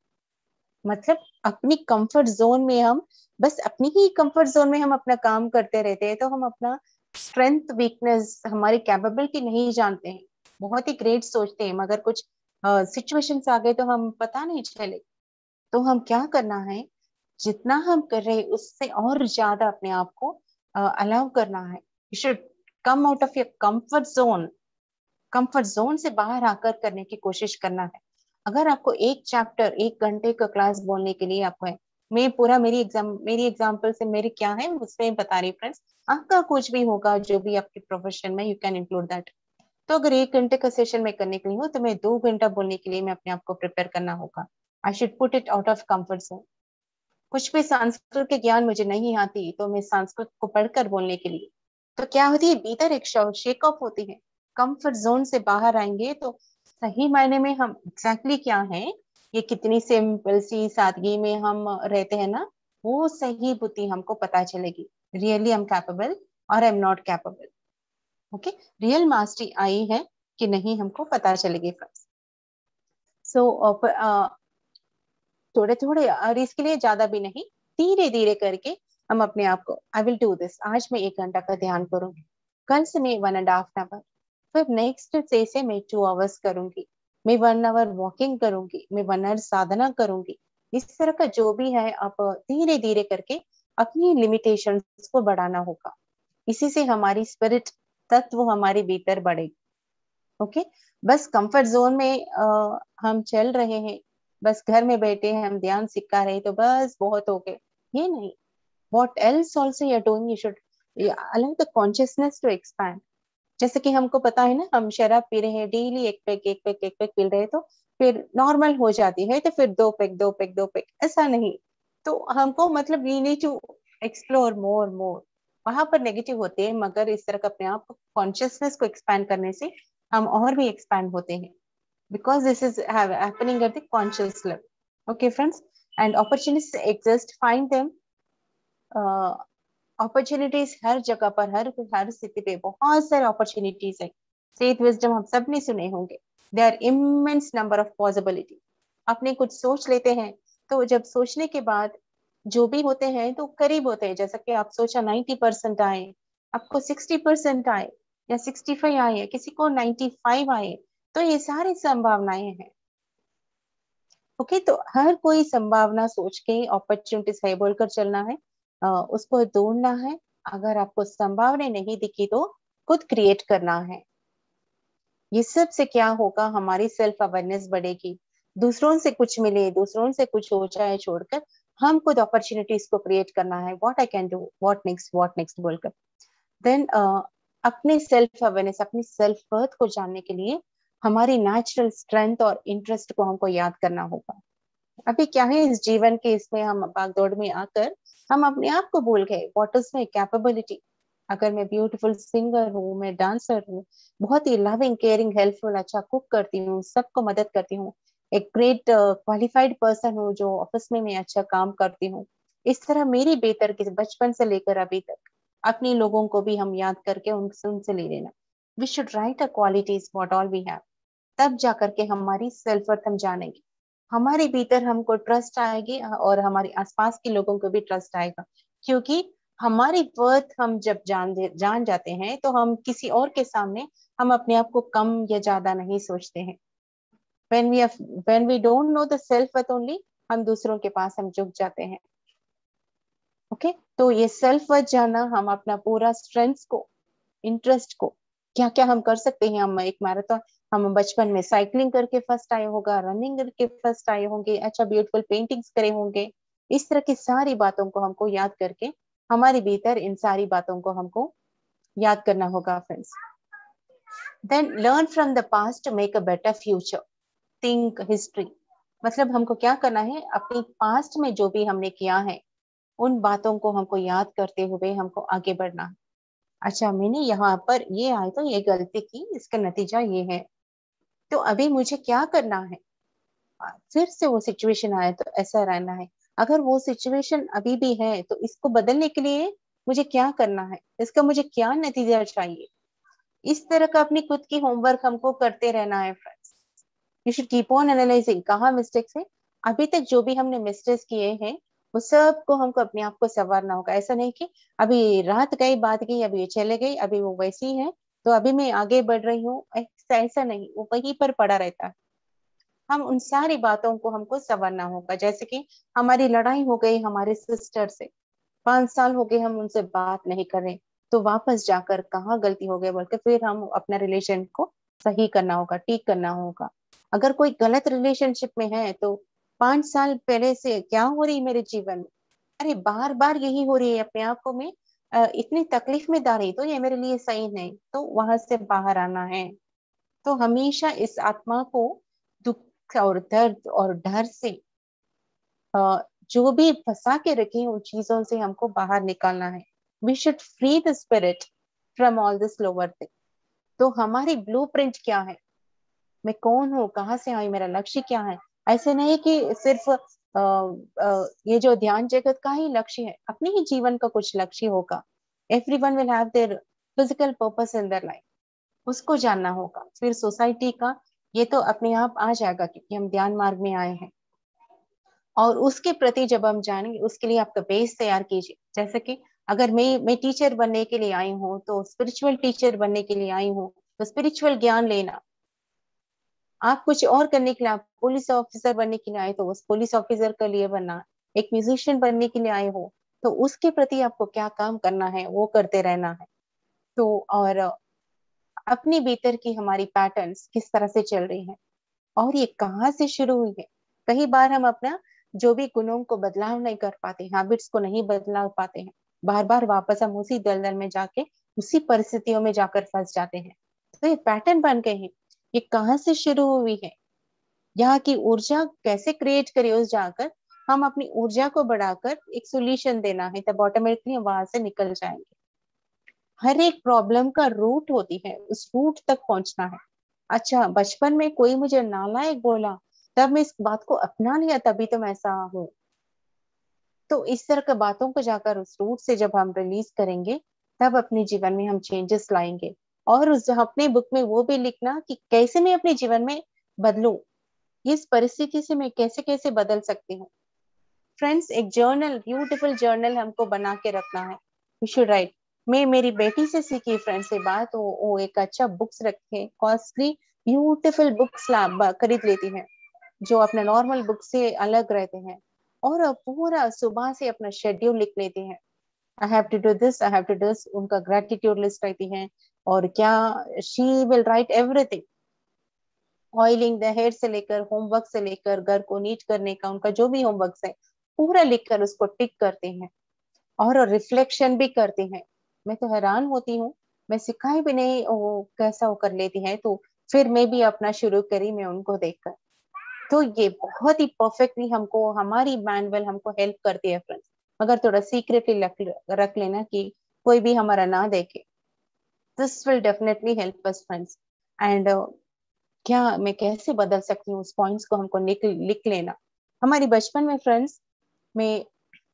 मतलब अपनी कंफर्ट जोन में हम, बस अपनी ही कंफर्ट जोन में हम अपना काम करते रहते हैं, तो हम अपना स्ट्रेंथ वीकनेस हमारी कैपेबिलिटी नहीं जानते हैं। बहुत ही ग्रेट सोचते हैं मगर कुछ सिचुएशंस आ गए तो हम पता नहीं चले। तो हम क्या करना है, जितना हम कर रहे हैं उससे और ज्यादा अपने आप को अलाउ करना है। You should come out of your comfort zone. Comfort zone से बाहर आकर करने की कोशिश करना है। अगर आपको एक चैप्टर 1 घंटे का क्लास बोलने के लिए आपको है, मैं पूरा मेरी एग्जांपल से मेरी क्या है उसमें बता रही फ्रेंड्स। आपका कुछ भी होगा जो भी आपके प्रोफेशन में, यू कैन इंक्लूड दैट। तो अगर 1 घंटे का सेशन में करने के लिए हो तो मैं 2 घंटा बोलने के लिए मैं अपने आप को प्रिपेयर करना होगा। I should put it out of comfort zone. कुछ भी संस्कृत के ज्ञान मुझे नहीं आती तो मैं संस्कृत को पढ़कर बोलने के लिए, तो क्या होती है, भीतर एक शेक ऑफ होती है। कंफर्ट जोन से बाहर आएंगे तो सही मायने में हम एग्जैक्टली क्या है, ये कितनी सिंपल सी सादगी में हम रहते हैं ना, वो सही बुद्धि हमको पता चलेगी। रियली आई एम कैपेबल और I am not capable. Okay, real mastery आई है कि नहीं हमको पता चलेगी फ्रेंड्स। सो थोड़े थोड़े, और इसके लिए ज्यादा भी नहीं, धीरे धीरे करके हम अपने आप को, आई विल डू दिस, आज मैं 1 घंटा का ध्यान करूंगी, कल से मैं 1.5 आवर, फिर नेक्स्ट से मैं 2 आवर्स करूंगी, मैं 1 आवर वॉकिंग करूंगी, मैं 1 आवर साधना करूंगी। इस तरह का जो भी है आप धीरे धीरे करके अपनी लिमिटेशंस को बढ़ाना होगा। इसी से हमारी स्पिरिट तत्व हमारे भीतर बढ़ेगी। ओके, बस कंफर्ट जोन में हम चल रहे हैं, बस घर में बैठे हैं हम ध्यान सिखा रहे तो बस बहुत हो गए, ये नहीं। What else also you are doing, you should allow the consciousness to expand. जैसे कि हमको पता है ना, हम शराब पी रहे हैं डेली, एक पैक पी रहे हैं तो फिर नॉर्मल हो जाती है, तो फिर 2 पैक ऐसा नहीं। तो हमको मतलब we need to explore more more. वहां पर नेगेटिव होते हैं मगर इस तरह का अपने आप कॉन्शियसनेस को एक्सपैंड करने से हम और भी एक्सपैंड होते हैं, because this is happening at the conscious level. Okay friends, and opportunities exist, find them. Opportunities हर जगह पर, हर हर स्थिति पे बहुत सारे अपॉर्चुनिटीज है। फेथ विजडम हम सब ने सुने होंगे। They are immense number of possibility. अपने कुछ सोच लेते हैं तो जब सोचने के बाद जो भी होते हैं तो करीब होते हैं, जैसा कि आप सोचा 90% आए, आपको 60% आए या 65 आए, किसी को 95 आए, तो ये सारी संभावनाएं हैं। ओके, तो हर कोई संभावना सोच के अपॉर्चुनिटीज है बोलकर चलना है, उसको ढूंढना है। अगर आपको संभावना नहीं दिखी तो खुद क्रिएट करना है। ये सब से क्या होगा, हमारी सेल्फ अवेयरनेस बढ़ेगी। दूसरों से कुछ मिले, दूसरों से कुछ हो जाए छोड़कर हम खुद अपॉर्चुनिटीज को क्रिएट करना है। What I can do, what next बोलकर देन अपने सेल्फ अवेयरनेस, अपनी सेल्फ वर्थ को जानने के लिए हमारी नेचुरल स्ट्रेंथ और इंटरेस्ट को हमको याद करना होगा। अभी क्या है इस जीवन के इसमें हम भागदौड़ में आकर हम अपने आप को भूल गए व्हाट इज माई कैपेबिलिटी। अगर मैं ब्यूटीफुल सिंगर हूँ, मैं डांसर हूँ, बहुत ही लविंग केयरिंग हेल्पफुल, अच्छा कुक करती हूँ, सबको मदद करती हूँ, एक ग्रेट क्वालिफाइड पर्सन हूँ जो ऑफिस में मैं अच्छा काम करती हूँ, इस तरह मेरी बेहतर की बचपन से लेकर अभी तक अपने लोगों को भी हम याद करके उनसे उनसे ले लेना। We should write a qualities what all we have. तब जाकर के हमारी सेल्फ वर्थ हम जानेंगे, हमारे भीतर हमको ट्रस्ट आएगी और हमारे आसपास के लोगों को भी ट्रस्ट आएगा। क्योंकि हमारी वर्थ हम जब जान जाते हैं तो हम किसी और के सामने हम अपने आप को कम या ज्यादा नहीं सोचते हैं। when we have when we don't know the self worth only, हम दूसरों के पास हम झुक जाते हैं। ओके तो ये सेल्फ वर्थ जानना, हम अपना पूरा स्ट्रेंथ को, इंटरेस्ट को, क्या क्या हम कर सकते हैं। हम एक मैराथन, हम बचपन में साइकिलिंग करके फर्स्ट आए होगा, रनिंग करके फर्स्ट आए होंगे, अच्छा ब्यूटीफुल पेंटिंग्स करे होंगे। इस तरह की सारी बातों को हमको याद करके हमारे भीतर इन सारी बातों को हमको याद करना होगा friends. Then learn from the past to make a better future. Think history, मतलब हमको क्या करना है, अपनी पास्ट में जो भी हमने किया है उन बातों को हमको याद करते हुए हमको आगे बढ़ना है। अच्छा मैंने यहाँ पर ये आए तो ये गलती की, इसका नतीजा ये है, तो अभी मुझे क्या करना है। फिर से वो सिचुएशन आए तो ऐसा रहना है, अगर वो सिचुएशन अभी भी है तो इसको बदलने के लिए मुझे क्या करना है, इसका मुझे क्या नतीजा चाहिए। इस तरह का अपनी खुद की होमवर्क हमको करते रहना है friends. You should keep on analysing कहाँ मिस्टेक्स है, अभी तक जो भी हमने मिस्टेक्स किए हैं वो सब को हमको अपने आप को संवारना होगा। ऐसा नहीं कि अभी रात गई बात गई अभी ये चले गई अभी वो वैसी है तो अभी मैं आगे बढ़ रही हूँ, ऐसा ऐसा नहीं, वो वहीं पर पड़ा रहता है। हम उन सारी बातों को हमको संवारना होगा। जैसे कि हमारी लड़ाई हो गई हमारे सिस्टर से, 5 साल हो गए हम उनसे बात नहीं कर रहे, तो वापस जाकर कहाँ गलती हो गई बोल के फिर हम अपना रिलेशन को सही करना होगा, ठीक करना होगा। अगर कोई गलत रिलेशनशिप में है तो 5 साल पहले से क्या हो रही मेरे जीवन में, अरे बार बार यही हो रही है, अपने आप को मैं इतनी तकलीफ में डाल रही, तो ये मेरे लिए सही नहीं, तो वहां से बाहर आना है। तो हमेशा इस आत्मा को दुख और दर्द और डर से जो भी फंसा के रखे उन चीजों से हमको बाहर निकालना है। We should free the spirit from all this lower thing. तो हमारी ब्लूप्रिंट क्या है, मैं कौन हूँ, कहाँ से आई, मेरा लक्ष्य क्या है। ऐसे नहीं कि सिर्फ ये जो ध्यान जगत का ही लक्ष्य है, अपने ही जीवन का कुछ लक्ष्य होगा। Everyone will have their physical purpose in their life, उसको जानना होगा। फिर सोसाइटी का ये तो अपने आप आ जाएगा क्योंकि हम ध्यान मार्ग में आए हैं। और उसके प्रति जब हम जानेंगे उसके लिए आपका बेस तैयार कीजिए। जैसे कि अगर मैं टीचर बनने के लिए आई हूँ तो स्पिरिचुअल टीचर बनने के लिए आई हूँ, तो स्पिरिचुअल ज्ञान लेना। आप कुछ और करने के लिए, आप पुलिस ऑफिसर बनने के लिए आए तो उस पुलिस ऑफिसर के लिए बनना, एक म्यूजिशियन बनने के लिए आए हो तो उसके प्रति आपको क्या काम करना है वो करते रहना है। तो और अपने भीतर की हमारी पैटर्न्स किस तरह से चल रही है और ये कहाँ से शुरू हुई है। कई बार हम अपना जो भी गुणों को बदलाव नहीं कर पाते, हैबिट्स को नहीं बदलाव पाते हैं, बार बार वापस हम उसी दलदल में जाके उसी परिस्थितियों में जाकर फंस जाते हैं। तो ये पैटर्न बन गए हैं, ये कहाँ से शुरू हुई है, यहाँ की ऊर्जा कैसे क्रिएट करें, उस जाकर हम अपनी ऊर्जा को बढ़ाकर एक सोल्यूशन देना है, तब ऑटोमेटिकली वहां से निकल जाएंगे। हर एक प्रॉब्लम का रूट होती है, उस रूट तक पहुंचना है। अच्छा बचपन में कोई मुझे नालायक बोला, तब मैं इस बात को अपना लिया तभी तो मैं ऐसा हूँ। तो इस तरह की बातों को जाकर उस रूट से जब हम रिलीज करेंगे तब अपने जीवन में हम चेंजेस लाएंगे। और उस अपने बुक में वो भी लिखना कि कैसे मैं अपने जीवन में बदलूं, इस परिस्थिति से मैं कैसे कैसे बदल सकती हूँ। फ्रेंड्स एक जर्नल, ब्यूटीफुल जर्नल हमको बना के रखना है। You should write. मैं मेरी बेटी से सीखी फ्रेंड्स ये बात, वो एक अच्छा बुक्स रखे, कॉस्टली ब्यूटीफुल बुक्स खरीद लेती है जो अपने नॉर्मल बुक से अलग रहते हैं, और पूरा सुबह से अपना शेड्यूल लिख लेती हैं। I have to do this, I have to do this, उनका ग्रेटिट्यूड लिस्ट रहती है। और क्या, she will write everything, oiling the hair से लेकर होमवर्क से लेकर घर को नीट करने का उनका जो भी होमवर्क है पूरा लिखकर उसको टिक करते हैं और रिफ्लेक्शन भी करते हैं। मैं तो हैरान होती हूँ, मैं सिखाई भी नहीं वो कैसा वो कर लेती है। तो फिर मैं भी अपना शुरू करी मैं उनको देखकर। तो ये बहुत ही परफेक्टली हमको हमारी मैनुअल हमको हेल्प करती है फ्रेंड्स। मगर थोड़ा सीक्रेटली रख लेना कि कोई भी हमारा ना देखे। This will definitely help us friends. And क्या मैं कैसे बदल सकती हूँ उस पॉइंट्स को हमको लिख लेना। हमारी बचपन में फ्रेंड्स में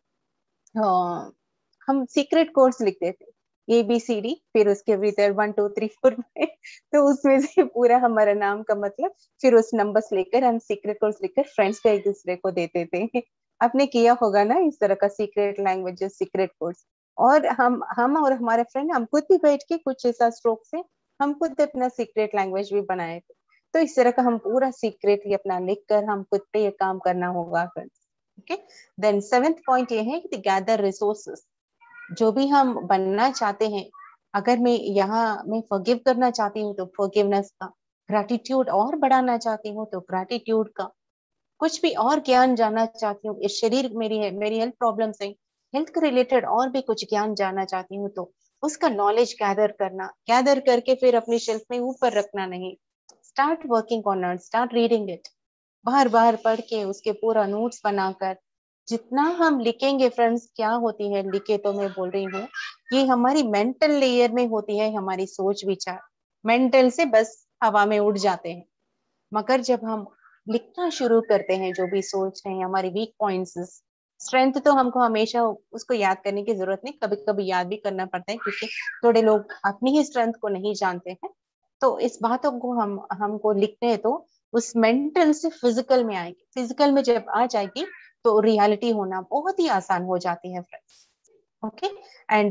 हम सीक्रेट कोड्स लिखते थे, ABCD, फिर उसके भीतर 1 2 3 4 में तो उसमें से पूरा हमारा नाम का मतलब, फिर उस नंबर्स लेकर हम सीक्रेट कोड्स लिखकर फ्रेंड्स को एक दूसरे को देते थे। आपने किया होगा ना इस तरह का सीक्रेट लैंग्वेज, सीक्रेट कोड्स। और हम और हमारे फ्रेंड हम खुद भी बैठ के कुछ ऐसा स्ट्रोक से हम खुद अपना सीक्रेट लैंग्वेज भी बनाए थे। तो इस तरह का हम पूरा सीक्रेटली अपना लिख कर हम खुद पे ये काम करना होगा friends. Okay, then 7th point ये है कि गैदर रिसोर्सेस। जो भी हम बनना चाहते हैं, अगर मैं फॉरगिव करना चाहती हूँ तो फॉरगिवनेस का, ग्रैटिट्यूड और बढ़ाना चाहती हूँ तो ग्रैटिट्यूड का, कुछ भी और ज्ञान जानना चाहती हूँ, इस शरीर मेरी है, मेरी हेल्थ प्रॉब्लम है, हेल्थ के रिलेटेड और भी कुछ ज्ञान जानना चाहती हूँ तो उसका नॉलेज गैदर करना, गैदर करके फिर अपनी शेल्फ में ऊपर रखना नहीं, start working on it, start reading it, बार बार पढ़ के उसके पूरा नोट्स बनाकर। जितना हम लिखेंगे फ्रेंड्स, क्या होती है लिखे तो मैं बोल रही हूँ, ये हमारी मेंटल लेयर में होती है हमारी सोच विचार, मेंटल से बस हवा में उड़ जाते हैं। मगर जब हम लिखना शुरू करते हैं जो भी सोच रहे हैं, हमारी वीक पॉइंट्स, स्ट्रेंथ तो हमको हमेशा उसको याद करने की जरूरत नहीं, कभी कभी याद भी करना पड़ता है क्योंकि थोड़े लोग अपनी ही स्ट्रेंथ को नहीं जानते हैं। तो इस बातों को हमको लिखते हैं तो उस मेंटल से फिजिकल में आएगी, फिजिकल में जब आ जाएगी तो रियलिटी होना बहुत ही आसान हो जाती है friends. Okay, and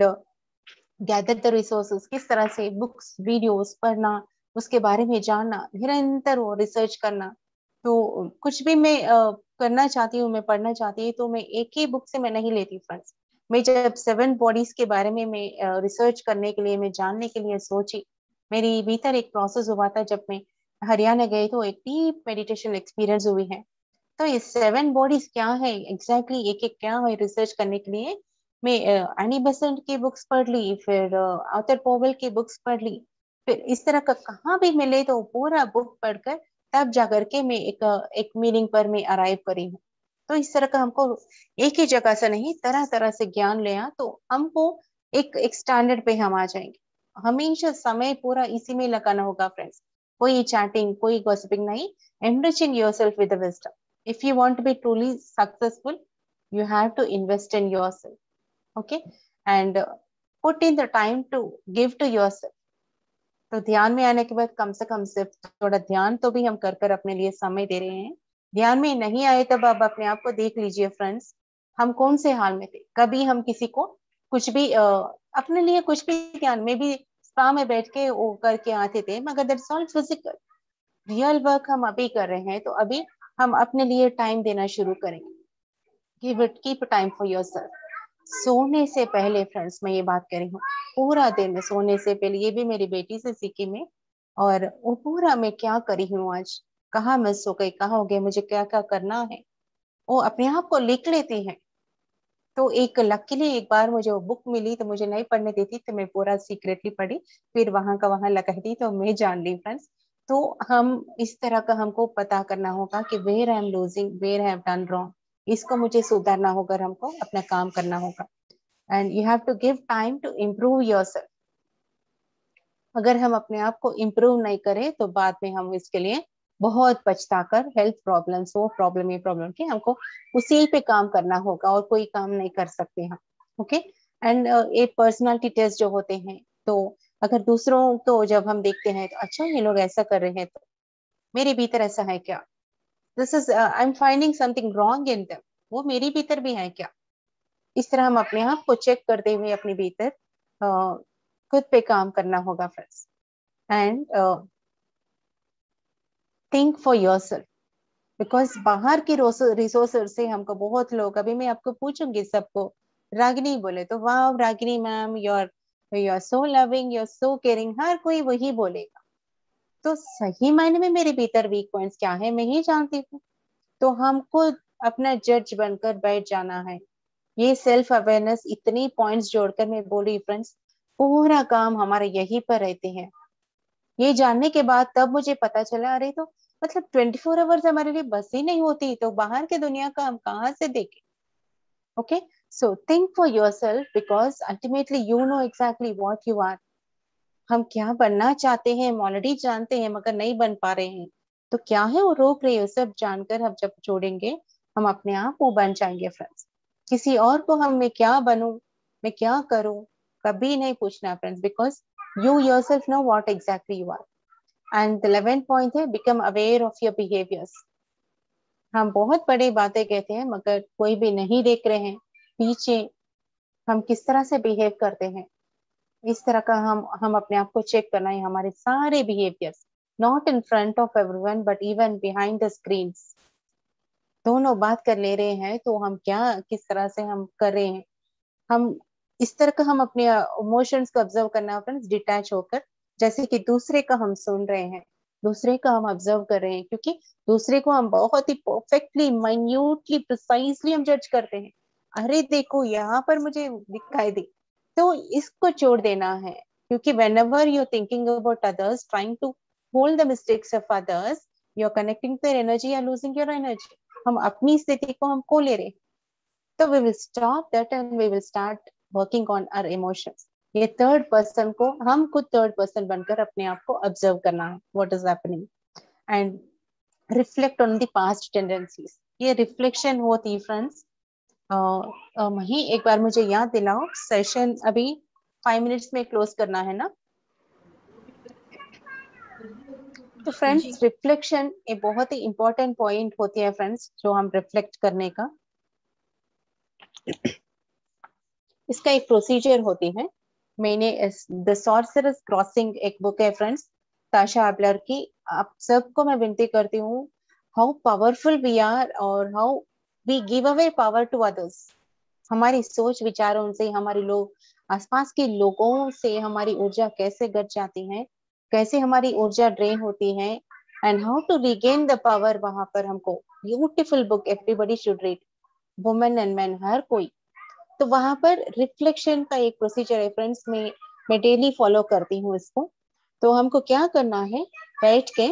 gather the resources, किस तरह से बुक्स वीडियोस पढ़ना, उसके बारे में जानना, निरंतर वो रिसर्च करना। तो कुछ भी मैं करना चाहती हूँ, मैं पढ़ना चाहती हूँ तो मैं एक ही बुक से मैं नहीं लेती फ्रेंड्स। मैं जब 7 बॉडीज के बारे में मैं रिसर्च करने के लिए, मैं जानने के लिए सोची, मेरी भीतर एक प्रोसेस हुआ था। जब मैं हरियाणा गई तो एक डीप मेडिटेशन एक्सपीरियंस हुई है। तो ये 7 बॉडीज क्या है एग्जैक्टली, एक एक क्या है, रिसर्च करने के लिए मैं एनी बेसेंट की बुक्स पढ़ ली, फिर आर्थर पोवेल की बुक्स पढ़ ली, फिर इस तरह का कहाँ भी मिले तो पूरा बुक पढ़कर तब जाकर के मैं एक मीनिंग पर मैं अराइव करी हूँ। तो इस तरह का हमको एक ही जगह से नहीं, तरह तरह से ज्ञान लिया तो हमको एक स्टैंडर्ड पे हम आ जाएंगे। हमेशा समय पूरा इसी में लगाना होगा फ्रेंड्स, कोई चैटिंग, कोई गॉसिपिंग नहीं, enriching yourself with the wisdom. If you want to be truly successful, you have to invest in yourself. Okay, and put in the time to give to yourself. तो ध्यान में आने के बाद कम से कम सिर्फ थोड़ा ध्यान तो भी हम कर कर अपने लिए समय दे रहे हैं। ध्यान में नहीं आए तब आप अपने आप को देख लीजिए फ्रेंड्स, हम कौन से हाल में थे। कभी हम किसी को कुछ भी अपने लिए कुछ भी ध्यान में भी स्पा में बैठ के वो करके आते थे, मगर that's all physical. Real work हम अभी कर रहे हैं तो अभी हम अपने लिए टाइम देना शुरू करेंगे। Keep time for yourself. सोने से पहले फ्रेंड्स मैं ये बात कर रही हूँ, पूरा दिन में सोने से पहले, ये भी मेरी बेटी से सीखी मैं, और वो पूरा मैं क्या करी हूँ आज, कहाँ मिस हो गई, कहाँ हो गया, मुझे क्या क्या करना है, वो अपने आप को लिख लेती है। तो एक लकीली एक बार मुझे वो बुक मिली तो मुझे नहीं पढ़ने देती, तो मैं पूरा सीक्रेटली पढ़ी, फिर वहां का वहां लगा दी तो मैं जान ली फ्रेंड्स। तो हम इस तरह का हमको पता करना होगा कि where I am losing, where I have done wrong, इसको मुझे सुधारना होगा, हमको अपना काम करना होगा। And you have to give time to improve yourself. अगर हम अपने आप को इम्प्रूव नहीं करें तो बाद में हम इसके लिए बहुत पछताकर, हेल्थ प्रॉब्लम्स, वो प्रॉब्लम ये प्रॉब्लम की, हमको उसी पे काम करना होगा और कोई काम नहीं कर सकते हम। ओके, एंड ये पर्सनालिटी टेस्ट जो होते हैं, तो अगर दूसरों तो जब हम देखते हैं तो अच्छा ये लोग ऐसा कर रहे हैं तो मेरे भीतर ऐसा है क्या, this is I am finding something wrong in them, वो मेरे भीतर भी है क्या। इस तरह हम अपने आप को चेक करते हुए अपने भीतर खुद पे काम करना होगा friends. And think for yourself, because बाहर की रिसोर्सेज से हमको बहुत लोग, अभी मैं आपको पूछूंगी सबको, रागिनी बोले तो वाह Ragini ma'am, you are so loving, you are so caring, हर कोई वही बोलेगा। तो सही मायने में मेरे भीतर वीक पॉइंट्स क्या है मैं ही जानती हूँ। तो हमको अपना जज बनकर बैठ जाना है। ये सेल्फ अवेयरनेस, इतनी पॉइंट्स जोड़कर मैं बोली फ्रेंड्स, पूरा काम हमारा यही पर रहते हैं। ये जानने के बाद तब मुझे पता चला, अरे तो मतलब 24 आवर्स हमारे लिए बस ही नहीं होती, तो बाहर की दुनिया का हम कहाँ से देखें? Okay, so think for yourself, because ultimately you know exactly what you are. हम क्या बनना चाहते हैं हम ऑलरेडी जानते हैं, मगर नहीं बन पा रहे हैं। तो क्या है वो रोक रहे हो, सब जानकर हम जब छोड़ेंगे, हम अपने आप वो बन जाएंगे फ्रेंड्स। किसी और को हम मैं क्या बनूं, मैं क्या करूं, कभी नहीं पूछना friends, because you yourself know what exactly you are. And the 11th point है become aware of your behaviours. हम बहुत बड़ी बातें कहते हैं मगर कोई भी नहीं देख रहे हैं पीछे हम किस तरह से बिहेव करते हैं। इस तरह का हम अपने आप को चेक करना है, हमारे सारे behaviours, not in front of everyone but even behind the screens. दोनों बात कर ले रहे हैं तो हम क्या किस तरह से हम कर रहे हैं। हम इस तरह का हम अपने इमोशंस को ऑब्जर्व करना फ्रेंड्स, डिटैच होकर, जैसे कि दूसरे का हम सुन रहे हैं, दूसरे का हम ऑब्जर्व कर रहे हैं, क्योंकि दूसरे को हम बहुत ही परफेक्टली माइन्यूटली प्रिसाइजली हम जज करते हैं। अरे देखो यहाँ पर मुझे दिखाई दी, तो इसको छोड़ देना है। क्योंकि whenever you thinking about others, trying to hold the mistakes of others, you are connecting their energy, are losing your energy. हम अपनी स्थिति को हम खो ले रहे हैं। तो we will stop that and we will start working on our emotions। ये थर्ड पर्सन को, हम खुद थर्ड पर्सन बनकर अपने आप को ऑब्जर्व करना है what is happening and reflect on the past tendencies। ये रिफ्लेक्शन होती है फ्रेंड्स। वही एक बार मुझे याद दिलाओ, सेशन अभी 5 मिनट्स में क्लोज करना है ना? तो फ्रेंड्स रिफ्लेक्शन एक बहुत ही इंपॉर्टेंट पॉइंट होती है फ्रेंड्स, जो हम रिफ्लेक्ट करने का, इसका एक प्रोसीजर होती है। मैंने द सॉर्सरर्स क्रॉसिंग एक बुक है फ्रेंड्स, ताशा एबलर की। आप सबको मैं विनती करती हूँ, हाउ पावरफुल वी आर और how we give away power to others. हमारी सोच विचारों से, हमारे लोग आसपास के लोगों से हमारी ऊर्जा कैसे घट जाती है, कैसे हमारी ऊर्जा ड्रेन होती है, and how to regain the power. वहां पर हमको beautiful book, everybody should read, women and man, हर कोई। तो वहां पर रिफ्लेक्शन का एक प्रोसीजर है फ्रेंड्स, मैं डेली फॉलो करती हूँ इसको। तो हमको क्या करना है, बैठ के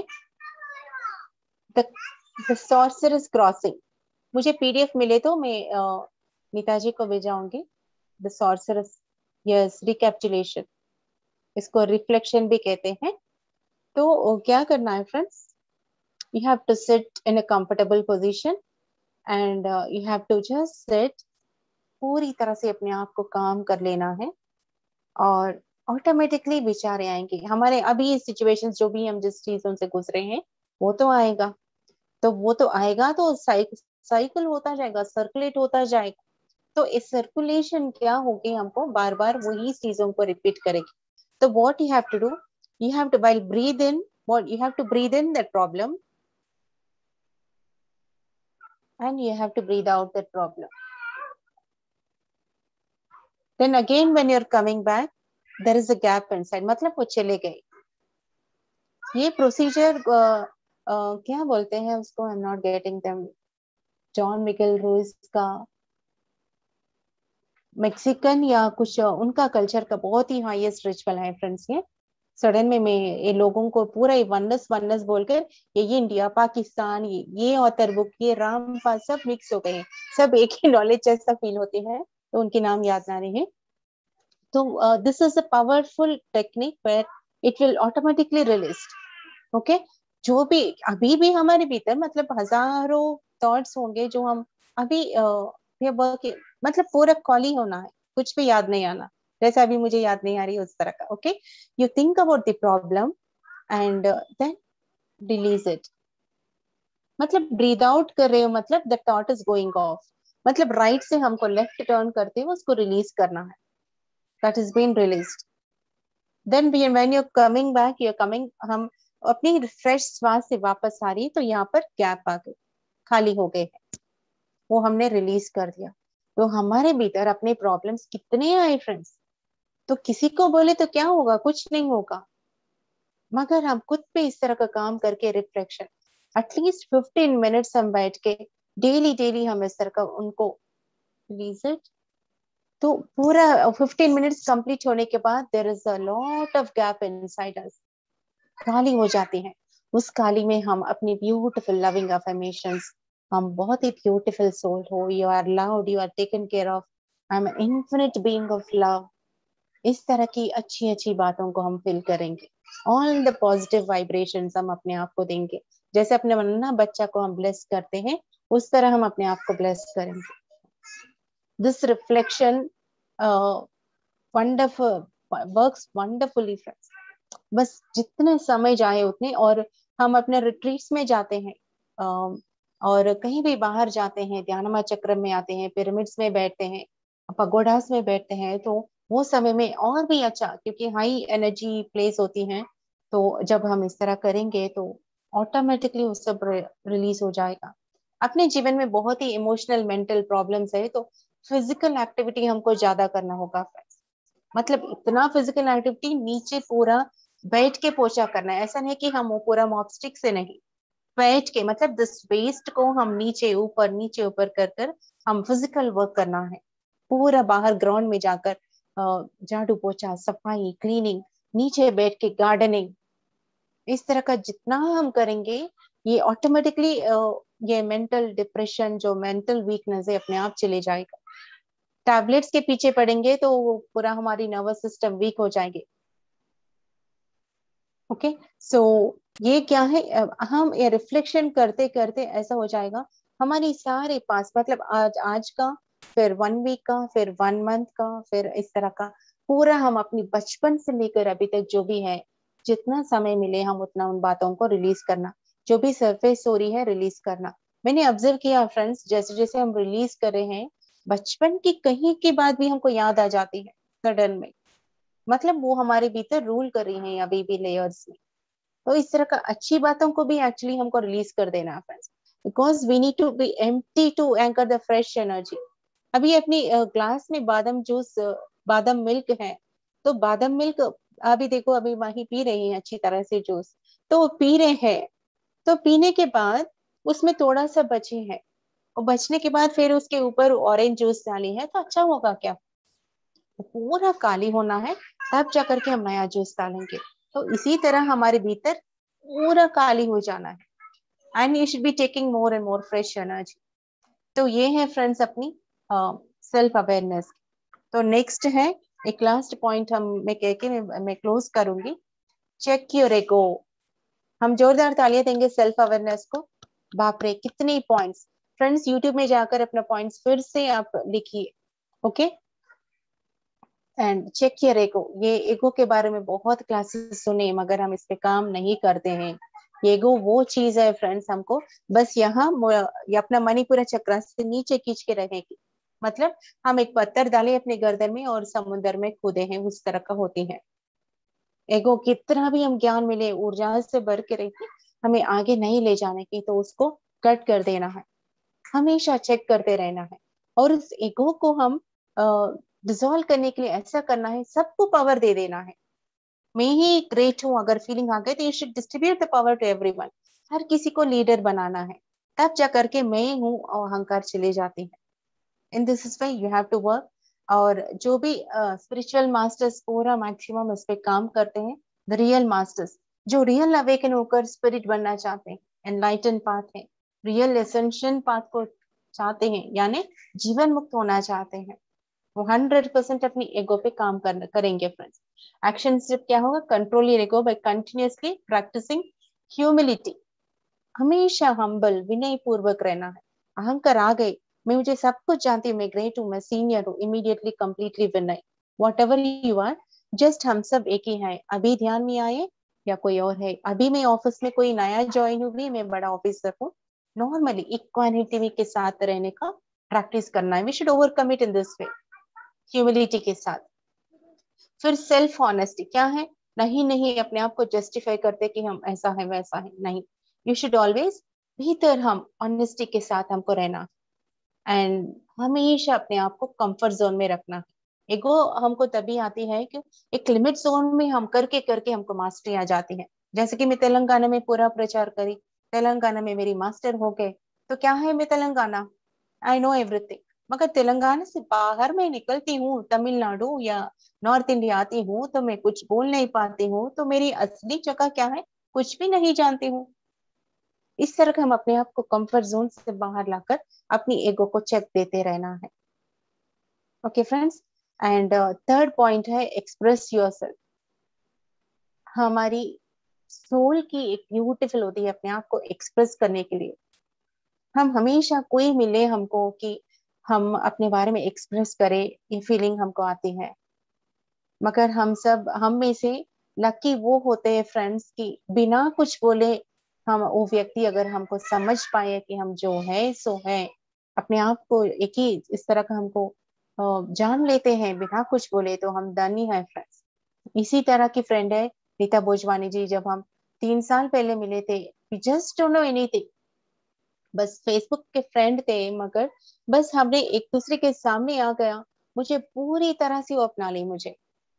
द सॉर्सरर्स क्रॉसिंग, मुझे पीडीएफ मिले तो मैं नीता जी को भेजाऊंगी। द सॉर्सरर्स, यस, रिकैप्चुलेशन, इसको रिफ्लेक्शन भी कहते हैं। तो क्या करना है friends, you have to sit in a comfortable position and you have to just sit, पूरी तरह से अपने आप को काम कर लेना है। और ऑटोमेटिकली विचार आएंगे हमारे, अभी सिचुएशंस जो भी हम जिस चीजों से गुजरे हैं वो तो आएगा, तो वो तो आएगा, तो साइकिल होता जाएगा, सर्कुलेट होता जाएगा। तो इस सर्कुलेशन क्या होगी, हमको बार बार वही चीजों को रिपीट करेगी। तो what you have to do, you have to, while breathe in, what you have to breathe in that problem and you have to breathe out that problem. Then again when you're coming back, there is a gap inside, मतलब वो चले गए। ये procedure क्या बोलते हैं उसको, I am not getting them, John Miguel Ruiz का, मेक्सिकन या कुछ उनका कल्चर का बहुत ही हाईएस्ट रिचुअल है फ्रेंड्स। ये सडन में मैं ये लोगों को पूरा ही वननेस वननेस बोलकर, ये इंडिया पाकिस्तान, ये ऑथर बुक, ये रामपाल, सब मिक्स हो गए, सब एक ही नॉलेज जैसा फील होती है, तो उनके नाम याद ना रहे। तो this is a powerful technique where it will automatically release. Okay, जो भी अभी भी हमारे भीतर, मतलब हजारों थॉट्स होंगे जो हम अभी मतलब पूरा कॉली होना है, कुछ भी याद नहीं आना, जैसे अभी मुझे याद नहीं आ रही उस तरह का। Okay, you think about the problem and then release it, मतलब ब्रीद आउट कर रहे हो, मतलब the thought is going off, मतलब राइट से हमको लेफ्ट टर्न करते हुए उसको रिलीज करना है, that is been released. Then when you coming back, you coming, हम अपनी फ्रेश श्वास से वापस आ रही है, तो यहाँ पर गैप आ गए, खाली हो गए हैं, वो हमने रिलीज कर दिया। तो हमारे भीतर अपने प्रॉब्लम्स कितने आए फ्रेंड्स, तो किसी को बोले तो क्या होगा, कुछ नहीं होगा, मगर हम खुद पे इस तरह का काम करके रिफ्लेक्शन, एटलीस्ट 15 मिनट्स हम बैठ के डेली डेली हम इस तरह का उनको रिलीज इट। तो पूरा 15 मिनट्स कंप्लीट होने के बाद there is a lot of gap inside us, खाली हो जाती है। उस काली में हम अपनी ब्यूटीफुल लविंग अफर्मेशंस, हम बहुत ही ब्यूटीफुल सोल हो, you are loved, you are taken care of, I am infinite being of love, इस तरह की अच्छी अच्छी बातों को हम फील करेंगे। ऑल द पॉजिटिव वाइब्रेशंस हम अपने आप को देंगे। जैसे अपने ना बच्चा को हम ब्लेस करते हैं, उस तरह हम अपने आप को ब्लेस करेंगे। This reflection wonderful works wonderfully friends. बस जितने समय जाए उतने, और हम अपने रिट्रीट्स में जाते हैं, और कहीं भी बाहर जाते हैं, ध्यानमा चक्र में आते हैं, पिरामिड्स में बैठते हैं, पगोडास में बैठते हैं, तो वो समय में और भी अच्छा, क्योंकि हाई एनर्जी प्लेस होती हैं, तो जब हम इस तरह करेंगे तो ऑटोमेटिकली वो सब रिलीज हो जाएगा। अपने जीवन में बहुत ही इमोशनल मेंटल प्रॉब्लम्स है, तो फिजिकल एक्टिविटी हमको ज्यादा करना होगा फ्रेंड्स। मतलब इतना फिजिकल एक्टिविटी, नीचे पूरा बैठ के पोछा करना है, ऐसा नहीं कि हम वो पूरा मॉपस्टिक से नहीं, बैठ के, मतलब दिस वेस्ट को हम नीचे ऊपर कर कर हम फिजिकल वर्क करना है। पूरा बाहर ग्राउंड में जाकर झाड़ू पोछा, सफाई, क्लीनिंग, नीचे बैठ के गार्डनिंग, इस तरह का जितना हम करेंगे, ये ऑटोमेटिकली ये मेंटल डिप्रेशन, जो मेंटल वीकनेस है, अपने आप चले जाएगा। टैबलेट्स के पीछे पड़ेंगे तो पूरा हमारी नर्वस सिस्टम वीक हो जाएंगे। ओके, सो ये क्या है, हम ये रिफ्लेक्शन करते करते ऐसा हो जाएगा, हमारी सारे पास, मतलब आज का, फिर 1 वीक का, फिर 1 मंथ का, फिर इस तरह का पूरा हम अपनी बचपन से लेकर अभी तक जो भी है, जितना समय मिले हम उतना उन बातों को रिलीज करना, जो भी सरफेस हो रही है रिलीज करना। मैंने ऑब्जर्व किया फ्रेंड्स, जैसे जैसे हम रिलीज कर रहे हैं, बचपन की कहीं की बात भी हमको याद आ जाती है सडन में, मतलब वो हमारे भीतर रूल कर रही है अभी भी लेयर्स में। तो इस तरह का अच्छी बातों को भी एक्चुअली हमको रिलीज कर देना है friends, because we need to be empty to anchor the fresh energy. अभी अपनी ग्लास में बादाम जूस, बादाम मिल्क है, तो बादाम मिल्क अभी देखो, अभी वही पी रही है अच्छी तरह से जूस, तो पी रहे हैं, तो पीने के बाद उसमें थोड़ा सा बचे है, और बचने के बाद फिर उसके ऊपर ऑरेंज जूस डाली है, तो अच्छा होगा क्या? पूरा काली होना है, तब जाकर के हम नया जूस डालेंगे। तो इसी तरह हमारे भीतर पूरा काली हो जाना है, and you should be taking more and more fresh energy. तो ये है फ्रेंड्स अपनी सेल्फ अवेयरनेस। तो नेक्स्ट है एक लास्ट पॉइंट, मैं कह के मैं क्लोज करूंगी। Check your ego। हम जोरदार तालियां देंगे सेल्फ अवेयरनेस को। बाप रे कितने पॉइंट्स फ्रेंड्स, यूट्यूब में जाकर अपना पॉइंट्स फिर से आप लिखिए। Okay, and check your ego। ये ego के बारे में बहुत क्लासेस सुने, मगर हम इस पे काम नहीं करते हैं। ये ego वो चीज है फ्रेंड्स, हमको बस यहाँ ये अपना मणिपुर चक्र से नीचे खींच के रहेगी। मतलब हम एक पत्थर डाले अपने गर्दन में और समुद्र में कूदे हैं, उस तरह का होती है एगो। कितना भी हम ज्ञान मिले, ऊर्जा से भर के रहे, हमें आगे नहीं ले जाने की, तो उसको कट कर देना है, हमेशा चेक करते रहना है। और उस ईगो को हम डिसॉल्व करने के लिए ऐसा करना है, सबको पावर दे देना है। मैं ही ग्रेट हूं अगर फीलिंग आ गई, तो you should distribute the power to everyone. हर किसी को लीडर बनाना है, तब जा करके मैं हूँ और अहंकार चले जाती है। In this is why you have to work. और जो भी स्पिरिचुअल मास्टर्स पूरा मैक्सिमम इस पे काम करते हैं, द रियल मास्टर्स, जो रियल अवेकन होकर स्पिरिट बनना चाहते हैं, एनलाइटन पाथ है, रियल एसेंशियल पाथ को चाहते हैं, यानी जीवन मुक्त होना चाहते हैं, वो 100% अपनी एगो पे काम करेंगे फ्रेंड्स। एक्शन स्टेप क्या होगा? Control your ego by continuously practising humility. हमेशा हम्बल, विनय पूर्वक रहना है। अहंकार आ गए, मैं मुझे सब कुछ जानती हूँ, मैं ग्रेट हूँ, मैं सीनियर हूँ, इमीडिएटली कंप्लीटली विनय। Whatever you are, just हम सब एक ही हैं। अभी ध्यान में आए या कोई और है, अभी मैं ऑफिस में कोई नया ज्वाइन हुई, मैं बड़ा ऑफिसर हूँ, नॉर्मली इक्वानिटी के साथ रहने का प्रैक्टिस करना है। We should overcome it in this way, humility के साथ। फिर सेल्फ ऑनेस्टी क्या है? नहीं नहीं अपने आप को जस्टिफाई करते कि हम ऐसा है वैसा है, नहीं। यू शुड ऑलवेज भीतर हम ऑनेस्टी के साथ हमको रहना, एंड हमेशा अपने आप को कंफर्ट जोन में रखना। एगो हमको तभी आती है कि एक लिमिट जोन में हम करके करके हमको मास्टरी आ जाती है। जैसे कि मैं तेलंगाना में पूरा प्रचार करी, तेलंगाना में मेरी मास्टर हो गए, तो क्या है, मैं तेलंगाना, आई नो एवरीथिंग। मगर तेलंगाना से बाहर मैं निकलती हूँ, तमिलनाडु या नॉर्थ इंडिया आती हूँ, तो मैं कुछ बोल नहीं पाती हूँ, तो मेरी असली जगह क्या है? कुछ भी नहीं जानती हूँ। इस तरह हम अपने आप को कंफर्ट जोन से बाहर लाकर अपनी ईगो को चेक देते रहना है। Okay friends, and third point है एक्सप्रेस योरसेल्फ। हमारी सोल की एक ब्यूटीफुल होती है अपने आप को एक्सप्रेस करने के लिए। हम हमेशा कोई मिले हमको कि हम अपने बारे में एक्सप्रेस करें, ये फीलिंग हमको आती है। मगर हम में से लकी वो होते हैं फ्रेंड्स कि बिना कुछ बोले हम वो व्यक्ति अगर हमको समझ पाए कि हम जो है सो है, अपने आप को एक ही इस तरह का हमको जान लेते हैं बिना कुछ बोले, तो हम डन ही है फ्रेंड्स। इसी तरह की फ्रेंड है रीता भोजवानी जी। जब हम 3 साल पहले मिले थे, we just don't know anything, बस फेसबुक के फ्रेंड थे, मगर बस हमने एक दूसरे के सामने आ गया, मुझे पूरी तरह से वो अपना ली मुझे।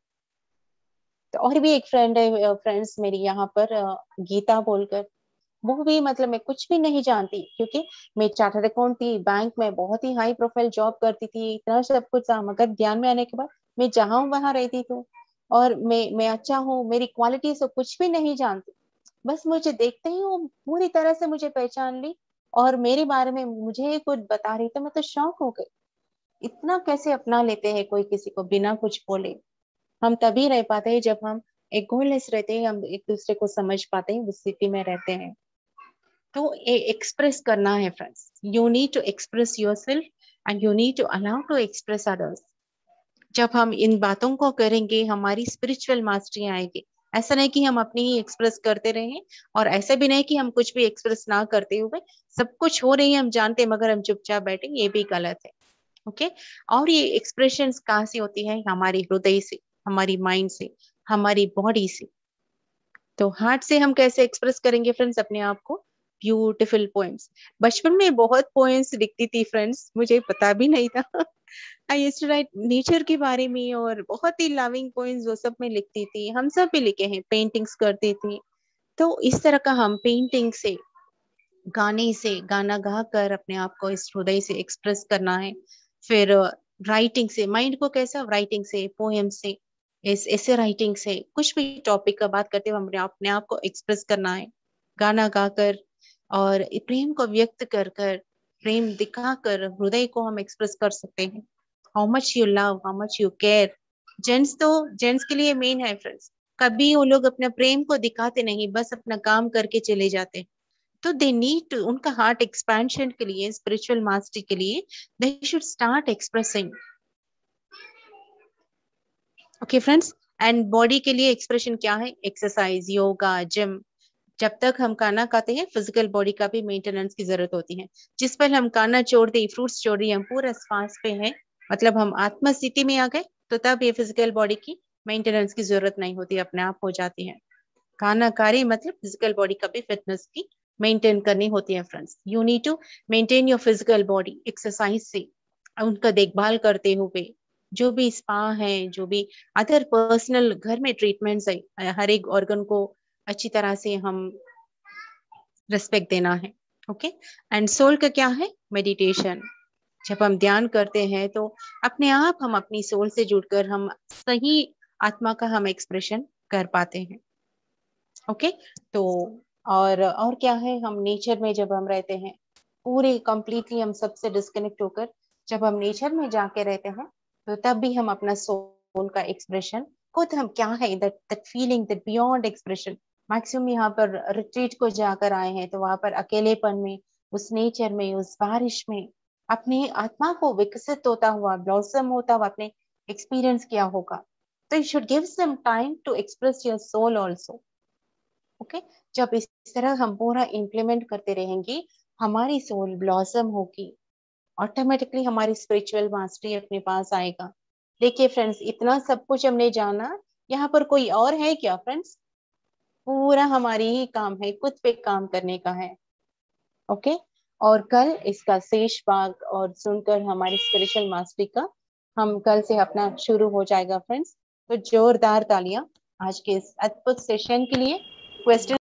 तो और भी एक फ्रेंड है फ्रेंड्स मेरी यहाँ पर, गीता बोलकर। वो भी मतलब मैं कुछ भी नहीं जानती, क्योंकि मैं चार्टर्ड अकाउंट थी, बैंक में बहुत ही हाई प्रोफाइल जॉब करती थी, इतना सब कुछ था, मगर ध्यान में आने के बाद मैं जहाँ हूँ वहां रहती थी, और मैं अच्छा हूँ, मेरी क्वालिटी से कुछ भी नहीं जानती। बस मुझे देखते ही वो पूरी तरह से मुझे पहचान ली, और मेरे बारे में मुझे कुछ बता रही, तो मैं तो शॉक हो गई। इतना कैसे अपना लेते हैं कोई किसी को बिना कुछ बोले। हम तभी रह पाते हैं जब हम एक गोललेस रहते हैं, हम एक दूसरे को समझ पाते हैं, उस स्थिति में रहते हैं। तो ये एक्सप्रेस करना है friends, you need to express yourself and you need to allow to express others. जब हम इन बातों को करेंगे हमारी स्पिरिचुअल मास्टरी आएगी। ऐसा नहीं कि हम अपनी ही एक्सप्रेस करते रहें, और ऐसा भी नहीं कि हम कुछ भी एक्सप्रेस ना करते हुए सब कुछ हो रही है हम जानते हैं मगर हम चुपचाप बैठे, ये भी गलत है। ओके। और ये एक्सप्रेशंस कहाँ से होती है? हमारी हृदय से, हमारी माइंड से, हमारी बॉडी से। तो हार्ट से हम कैसे एक्सप्रेस करेंगे फ्रेंड्स अपने आप को? Beautiful poems. बचपन में बहुत पोएम्स लिखती थी फ्रेंड्स, मुझे पता भी नहीं था। I used to write nature के बारे में, और बहुत ही लविंग पोएम्स वो सब में लिखती थी। हम सब भी लिखे हैं, पेंटिंग्स करती थी। तो इस तरह का हम पेंटिंग से, गाने से, गाना गा कर अपने आप को इस हृदय से एक्सप्रेस करना है। फिर राइटिंग से, माइंड को कैसा, राइटिंग से, पोएम से, इस ऐसे राइटिंग से, कुछ भी टॉपिक का बात करते हुए हमने अपने आप को एक्सप्रेस करना है, गाना गाकर और प्रेम को व्यक्त कर कर, प्रेम दिखाकर हृदय को हम एक्सप्रेस कर सकते हैं। How much you love, how much you care. Gents के लिए मेन है फ्रेंड्स, कभी वो लोग अपना प्रेम को दिखाते नहीं, बस अपना काम करके चले जाते हैं। तो दे नीड टू, उनका हार्ट एक्सपेंशन के लिए, स्पिरिचुअल मास्टरी के लिए, they should start expressing. Okay friends, and body के लिए एक्सप्रेशन क्या है? Exercise, yoga, gym. जब तक हम खाना खाते हैं फिजिकल बॉडी का भी मेंटेनेंस की जरूरत होती है। जिस पल हम खाना छोड़ दें, फ्रूट्स छोड़ दें, हम पूरा फास्ट पे हैं, मतलब हम आत्मा स्थिति में आ गए, तो तब ये फिजिकल बॉडी की मेंटेनेंस की जरूरत नहीं होती, अपने आप हो जाती है। खाना खा रही मतलब फिजिकल बॉडी का भी फिटनेस की मेंटेन करनी होती है friends. You need to maintain your physical body exercise से, उनका देखभाल करते हुए, जो भी स्पा है, जो भी अदर पर्सनल घर में ट्रीटमेंट्स है, हर एक ऑर्गन को अच्छी तरह से हम रिस्पेक्ट देना है। ओके। एंड सोल का क्या है? मेडिटेशन। जब हम ध्यान करते हैं तो अपने आप हम अपनी सोल से जुड़कर हम सही आत्मा का हम एक्सप्रेशन कर पाते हैं। ओके। तो और क्या है, हम नेचर में जब हम रहते हैं पूरे कंप्लीटली हम सबसे डिस्कनेक्ट होकर जब हम नेचर में जाके रहते हैं, तो तब भी हम अपना सोल का एक्सप्रेशन खुद हम क्या है, that that feeling, that beyond expression. Maximum यहाँ पर रिट्रीट को जाकर आए हैं, तो वहां पर अकेलेपन में, उस नेचर में, उस बारिश में अपनी आत्मा को विकसित होता हुआ, ब्लॉसम होता हुआ अपने एक्सपीरियंस किया होगा। तो you should give some time to express your soul also. Okay. जब इस तरह हम पूरा इम्प्लीमेंट करते रहेंगे, हमारी सोल ब्लॉसम होगी, ऑटोमेटिकली हमारी स्पिरिचुअल मास्टरी अपने पास आएगा। देखिए फ्रेंड्स, इतना सब कुछ हमने जाना, यहाँ पर कोई और है क्या फ्रेंड्स? पूरा हमारी ही काम है, खुद पे काम करने का है। ओके। और कल इसका शेष भाग और सुनकर हमारी स्पिरिचुअल मास्टरी का हम कल से अपना शुरू हो जाएगा फ्रेंड्स। तो जोरदार तालियां आज के इस अद्भुत सेशन के लिए। क्वेश्चन